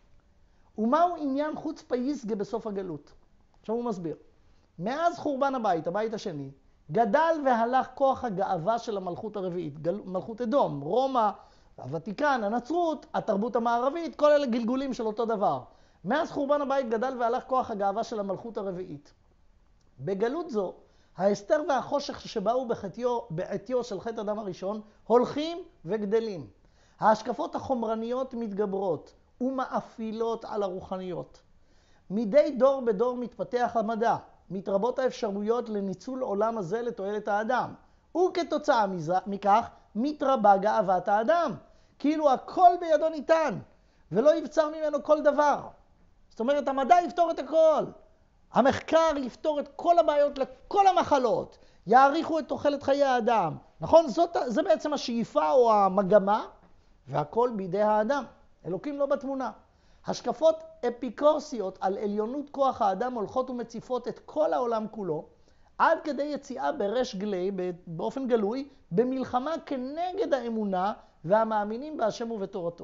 ומהו עניין חוצפה יסגה בסוף הגלות? עכשיו הוא מסביר. מאז חורבן הבית, הבית השני, גדל והלך כוח הגאווה של המלכות הרביעית, גל, מלכות אדום, רומא, הוותיקן, הנצרות, התרבות המערבית, כל אלה גלגולים של אותו דבר. מאז חורבן הבית גדל והלך כוח הגאווה של המלכות הרביעית. בגלות זו, ההסתר והחושך שבאו בחטיו, בעטיו של חטא אדם הראשון, הולכים וגדלים. ההשקפות החומרניות מתגברות ומאפילות על הרוחניות. מדי דור בדור מתפתח המדע, מתרבות האפשרויות לניצול עולם הזה לתועלת האדם. וכתוצאה מכך מתרבה גאוות האדם. כאילו הכל בידו ניתן, ולא יבצר ממנו כל דבר. זאת אומרת, המדע יפתור את הכל. המחקר יפתור את כל הבעיות לכל המחלות. יאריכו את תוחלת חיי האדם. נכון? זאת, זה בעצם השאיפה או המגמה, והכל בידי האדם. אלוקים לא בתמונה. השקפות אפיקורסיות על עליונות כוח האדם הולכות ומציפות את כל העולם כולו, עד כדי יציאה ברש גלי, באופן גלוי, במלחמה כנגד האמונה והמאמינים בהשם ובתורתו.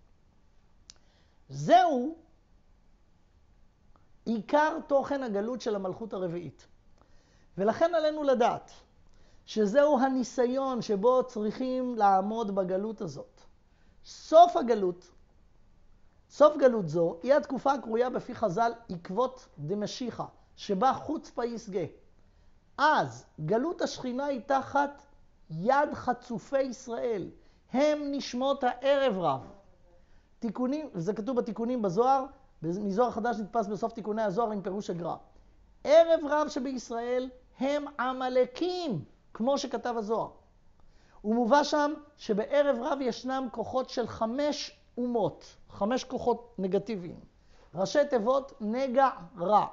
זהו עיקר תוכן הגלות של המלכות הרביעית. ולכן עלינו לדעת שזהו הניסיון שבו צריכים לעמוד בגלות הזאת. סוף הגלות, סוף גלות זו, היא התקופה הקרויה בפי חז"ל עקבות דמשיחא, שבה חוצפה יסגה. אז גלות השכינה היא תחת יד חצופי ישראל. הם נשמות הערב רב. תיקונים, זה כתוב בתיקונים בזוהר, מזוהר חדש נתפס בסוף תיקוני הזוהר עם פירוש הגר"א. ערב רב שבישראל הם עמלקים, כמו שכתב הזוהר. ומובא שם שבערב רב ישנם כוחות של חמש אומות, חמש כוחות נגטיביים. ראשי תיבות נגע רע.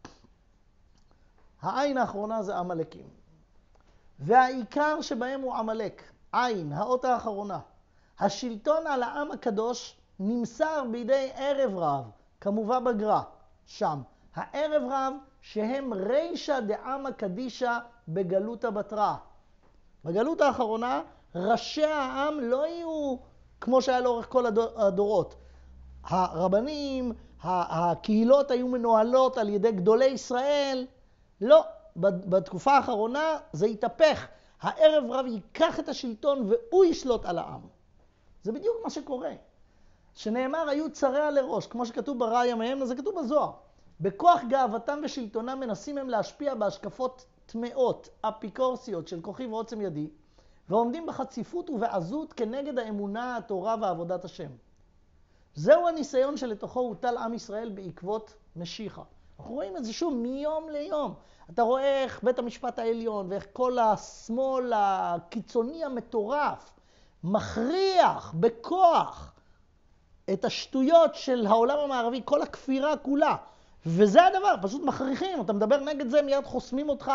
העין האחרונה זה עמלקים. והעיקר שבהם הוא עמלק, עין, האות האחרונה. השלטון על העם הקדוש נמסר בידי ערב רב, כמובא בגר"א, שם. הערב רב שהם רישא דעמא קדישא בגלות הבתרא. בגלות האחרונה, ראשי העם לא יהיו כמו שהיה לאורך כל הדורות. הרבנים, הקהילות היו מנוהלות על ידי גדולי ישראל. לא, בתקופה האחרונה זה יתהפך. הערב רב ייקח את השלטון והוא ישלוט על העם. זה בדיוק מה שקורה. שנאמר היו צריה לראש, כמו שכתוב בראיה מהם, זה כתוב בזוהר. בכוח גאוותם ושלטונם מנסים הם להשפיע בהשקפות טמאות, אפיקורסיות של כוחי ועוצם ידי, ועומדים בחציפות ובעזות כנגד האמונה, התורה ועבודת השם. זהו הניסיון שלתוכו הוטל עם ישראל בעקבות משיחה. אנחנו רואים את זה שוב מיום ליום. אתה רואה איך בית המשפט העליון ואיך כל השמאל הקיצוני המטורף מכריח בכוח את השטויות של העולם המערבי, כל הכפירה כולה. וזה הדבר, פשוט מכריחים. אתה מדבר נגד זה, מיד חוסמים אותך,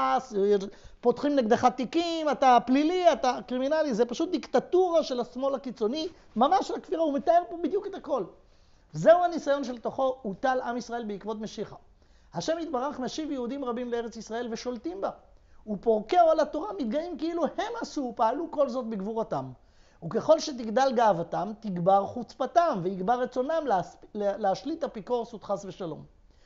פותחים נגדך תיקים, אתה פלילי, אתה קרימינלי. זה פשוט דיקטטורה של השמאל הקיצוני, ממש לכפירה. הוא מתאר פה בדיוק את הכל. זהו הניסיון של תוכו הוטל עם ישראל בעקבות משיחה. השם יתברך משיב יהודים רבים לארץ ישראל ושולטים בה. ופורקי עול התורה מתגאים כאילו הם עשו, פעלו כל זאת בגבורתם. וככל שתגדל גאוותם, תגבר חוצפתם, ויגבר רצונם להשליט אפיקורסות חס ושלום.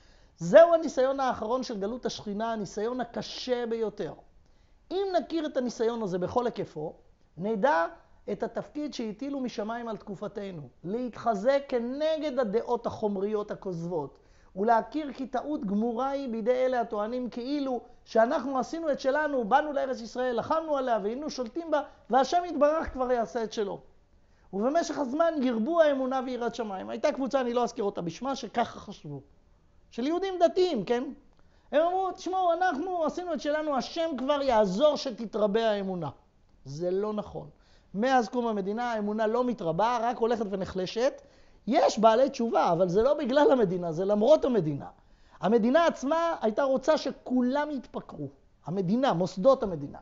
זהו הניסיון האחרון של גלות השכינה, הניסיון הקשה ביותר. אם נכיר את הניסיון הזה בכל היקפו, נדע את התפקיד שהטילו משמיים על תקופתנו, להתחזק כנגד הדעות החומריות הכוזבות, ולהכיר כי טעות גמורה היא בידי אלה הטוענים כאילו שאנחנו עשינו את שלנו, באנו לארץ ישראל, לחמנו עליה והיינו שולטים בה, והשם יתברך כבר יעשה את שלו. ובמשך הזמן ירבו האמונה ויראת שמיים. הייתה קבוצה, אני לא אזכיר אותה בשמה, שככה חשבו. של יהודים דתיים, כן? הם אמרו, תשמעו, אנחנו עשינו את שלנו, השם כבר יעזור שתתרבה האמונה. זה לא נכון. מאז קום המדינה האמונה לא מתרבה, רק הולכת ונחלשת. יש בעלי תשובה, אבל זה לא בגלל המדינה, זה למרות המדינה. המדינה עצמה הייתה רוצה שכולם יתפקרו. המדינה, מוסדות המדינה.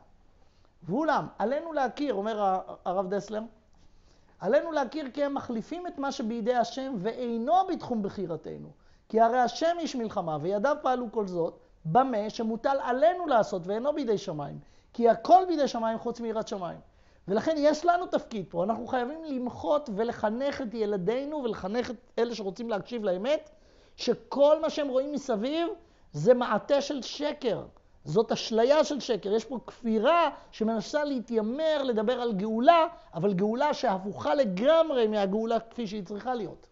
ואולם, עלינו להכיר, אומר הרב דסלר, עלינו להכיר כי הם מחליפים את מה שבידי השם ואינו בתחום בחירתנו. כי הרי השם איש מלחמה וידיו פעלו כל זאת, במה שמוטל עלינו לעשות ואינו בידי שמיים. כי הכל בידי שמיים חוץ מיראת שמיים. ולכן יש לנו תפקיד פה, אנחנו חייבים למחות ולחנך את ילדינו ולחנך את אלה שרוצים להקשיב לאמת, שכל מה שהם רואים מסביב זה מעטה של שקר, זאת אשליה של שקר. יש פה כפירה שמנסה להתיימר לדבר על גאולה, אבל גאולה שהפוכה לגמרי מהגאולה כפי שהיא צריכה להיות.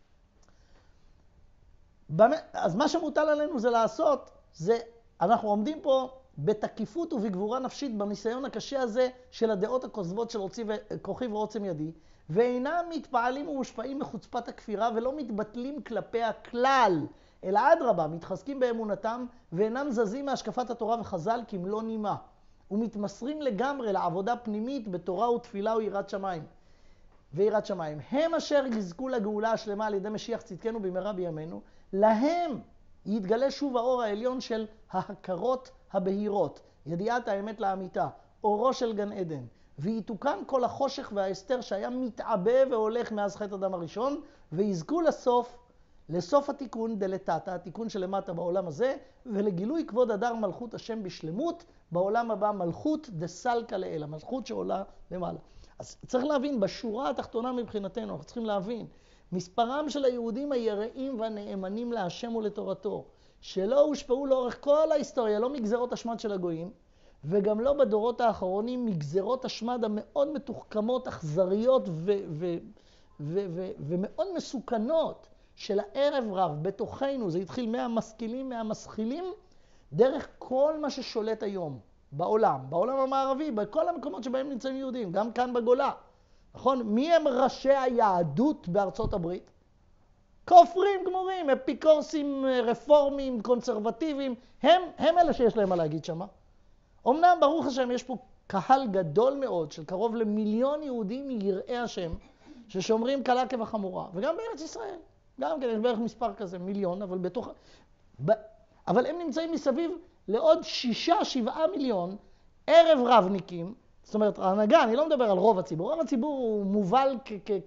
אז מה שמוטל עלינו זה לעשות, זה אנחנו עומדים פה בתקיפות ובגבורה נפשית בניסיון הקשה הזה של הדעות הכוזבות של כוחי ועוצם ידי, ואינם מתפעלים ומושפעים מחוצפת הכפירה ולא מתבטלים כלפי הכלל, אלא אדרבה, מתחזקים באמונתם ואינם זזים מהשקפת התורה וחז"ל כמלוא נימה, ומתמסרים לגמרי לעבודה פנימית בתורה ותפילה ויראת שמיים. ויראת שמיים. הם אשר יזכו לגאולה השלמה על ידי משיח צדקנו במהרה בימינו, להם יתגלה שוב האור העליון של ההכרות הבהירות, ידיעת האמת לאמיתה, אורו של גן עדן, ויתוקן כל החושך וההסתר שהיה מתעבה והולך מאז חטא אדם הראשון, ויזכו לסוף, לסוף התיקון דלתתא, התיקון שלמטה בעולם הזה, ולגילוי כבוד הדר מלכות השם בשלמות, בעולם הבא מלכות דסלקה לאל, המלכות שעולה למעלה. אז צריך להבין, בשורה התחתונה מבחינתנו, אנחנו צריכים להבין, מספרם של היהודים היראים והנאמנים להשם ולתורתו, שלא הושפעו לאורך כל ההיסטוריה, לא מגזרות השמד של הגויים, וגם לא בדורות האחרונים מגזרות השמד המאוד מתוחכמות, אכזריות ו- ו- ו- ו- ומאוד מסוכנות של הערב רב בתוכנו. זה התחיל מהמשכילים, מהמשכילים, דרך כל מה ששולט היום בעולם, בעולם המערבי, בכל המקומות שבהם נמצאים יהודים, גם כאן בגולה. נכון? מי הם ראשי היהדות בארצות הברית? כופרים גמורים, אפיקורסים, רפורמים, קונסרבטיביים, הם, הם אלה שיש להם מה להגיד שמה. אמנם ברוך השם יש פה קהל גדול מאוד של קרוב למיליון יהודים יראי השם, ששומרים קלה כבחמורה, וגם בארץ ישראל. גם כן יש בערך מספר כזה, מיליון, אבל בתוך... ב... אבל הם נמצאים מסביב לעוד שישה, שבעה מיליון ערב רבניקים, זאת אומרת, ההנהגה, אני לא מדבר על רוב הציבור, רוב הציבור הוא מובל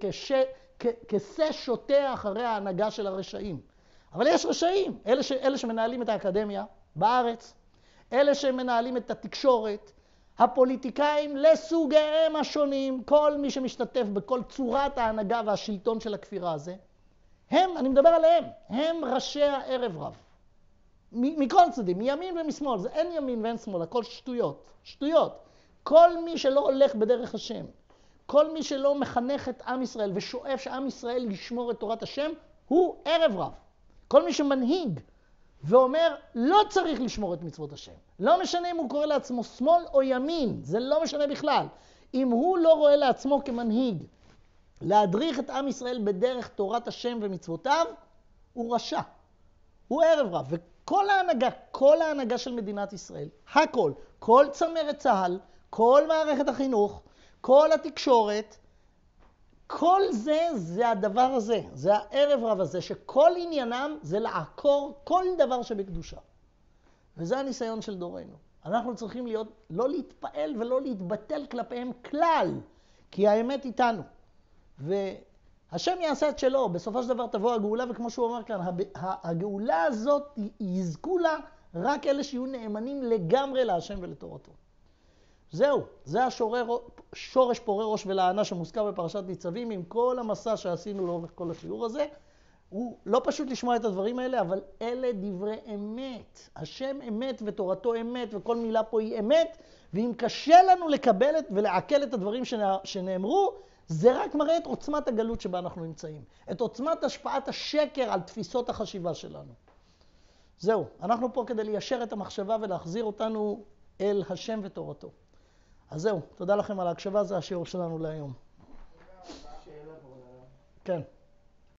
כשה שוטה אחרי ההנהגה של הרשעים. אבל יש רשעים, אלה, ש, אלה שמנהלים את האקדמיה בארץ, אלה שמנהלים את התקשורת, הפוליטיקאים לסוגיהם השונים, כל מי שמשתתף בכל צורת ההנהגה והשלטון של הכפירה הזה, הם, אני מדבר עליהם, הם ראשי הערב רב. מכל צדדים, מימין ומשמאל, זה אין ימין ואין שמאל, הכל שטויות, שטויות. כל מי שלא הולך בדרך השם, כל מי שלא מחנך את עם ישראל ושואף שעם ישראל ישמור את תורת השם, הוא ערב רב. כל מי שמנהיג ואומר, לא צריך לשמור את מצוות השם. לא משנה אם הוא קורא לעצמו שמאל או ימין, זה לא משנה בכלל. אם הוא לא רואה לעצמו כמנהיג להדריך את עם ישראל בדרך תורת השם ומצוותיו, הוא רשע. הוא ערב רב. וכל ההנהגה, כל ההנהגה של מדינת ישראל, הכל, כל צמרת צה"ל, כל מערכת החינוך, כל התקשורת, כל זה, זה הדבר הזה, זה הערב רב הזה, שכל עניינם זה לעקור כל דבר שבקדושה. וזה הניסיון של דורנו. אנחנו צריכים להיות, לא להתפעל ולא להתבטל כלפיהם כלל, כי האמת איתנו. והשם יעשה את שלו, בסופו של דבר תבוא הגאולה, וכמו שהוא אומר כאן, הגאולה הזאת יזכו לה רק אלה שיהיו נאמנים לגמרי להשם ולתורתו. זהו, זה השורש פורה ראש ולענה שמוזכר בפרשת ניצבים, עם כל המסע שעשינו לאורך כל השיעור הזה. הוא לא פשוט לשמוע את הדברים האלה, אבל אלה דברי אמת. השם אמת ותורתו אמת, וכל מילה פה היא אמת, ואם קשה לנו לקבל ולעכל את הדברים שנאמרו, זה רק מראה את עוצמת הגלות שבה אנחנו נמצאים. את עוצמת השפעת השקר על תפיסות החשיבה שלנו. זהו, אנחנו פה כדי ליישר את המחשבה ולהחזיר אותנו אל השם ותורתו. אז זהו, תודה לכם על ההקשבה, זה השיעור שלנו להיום. שאלה פה. כן.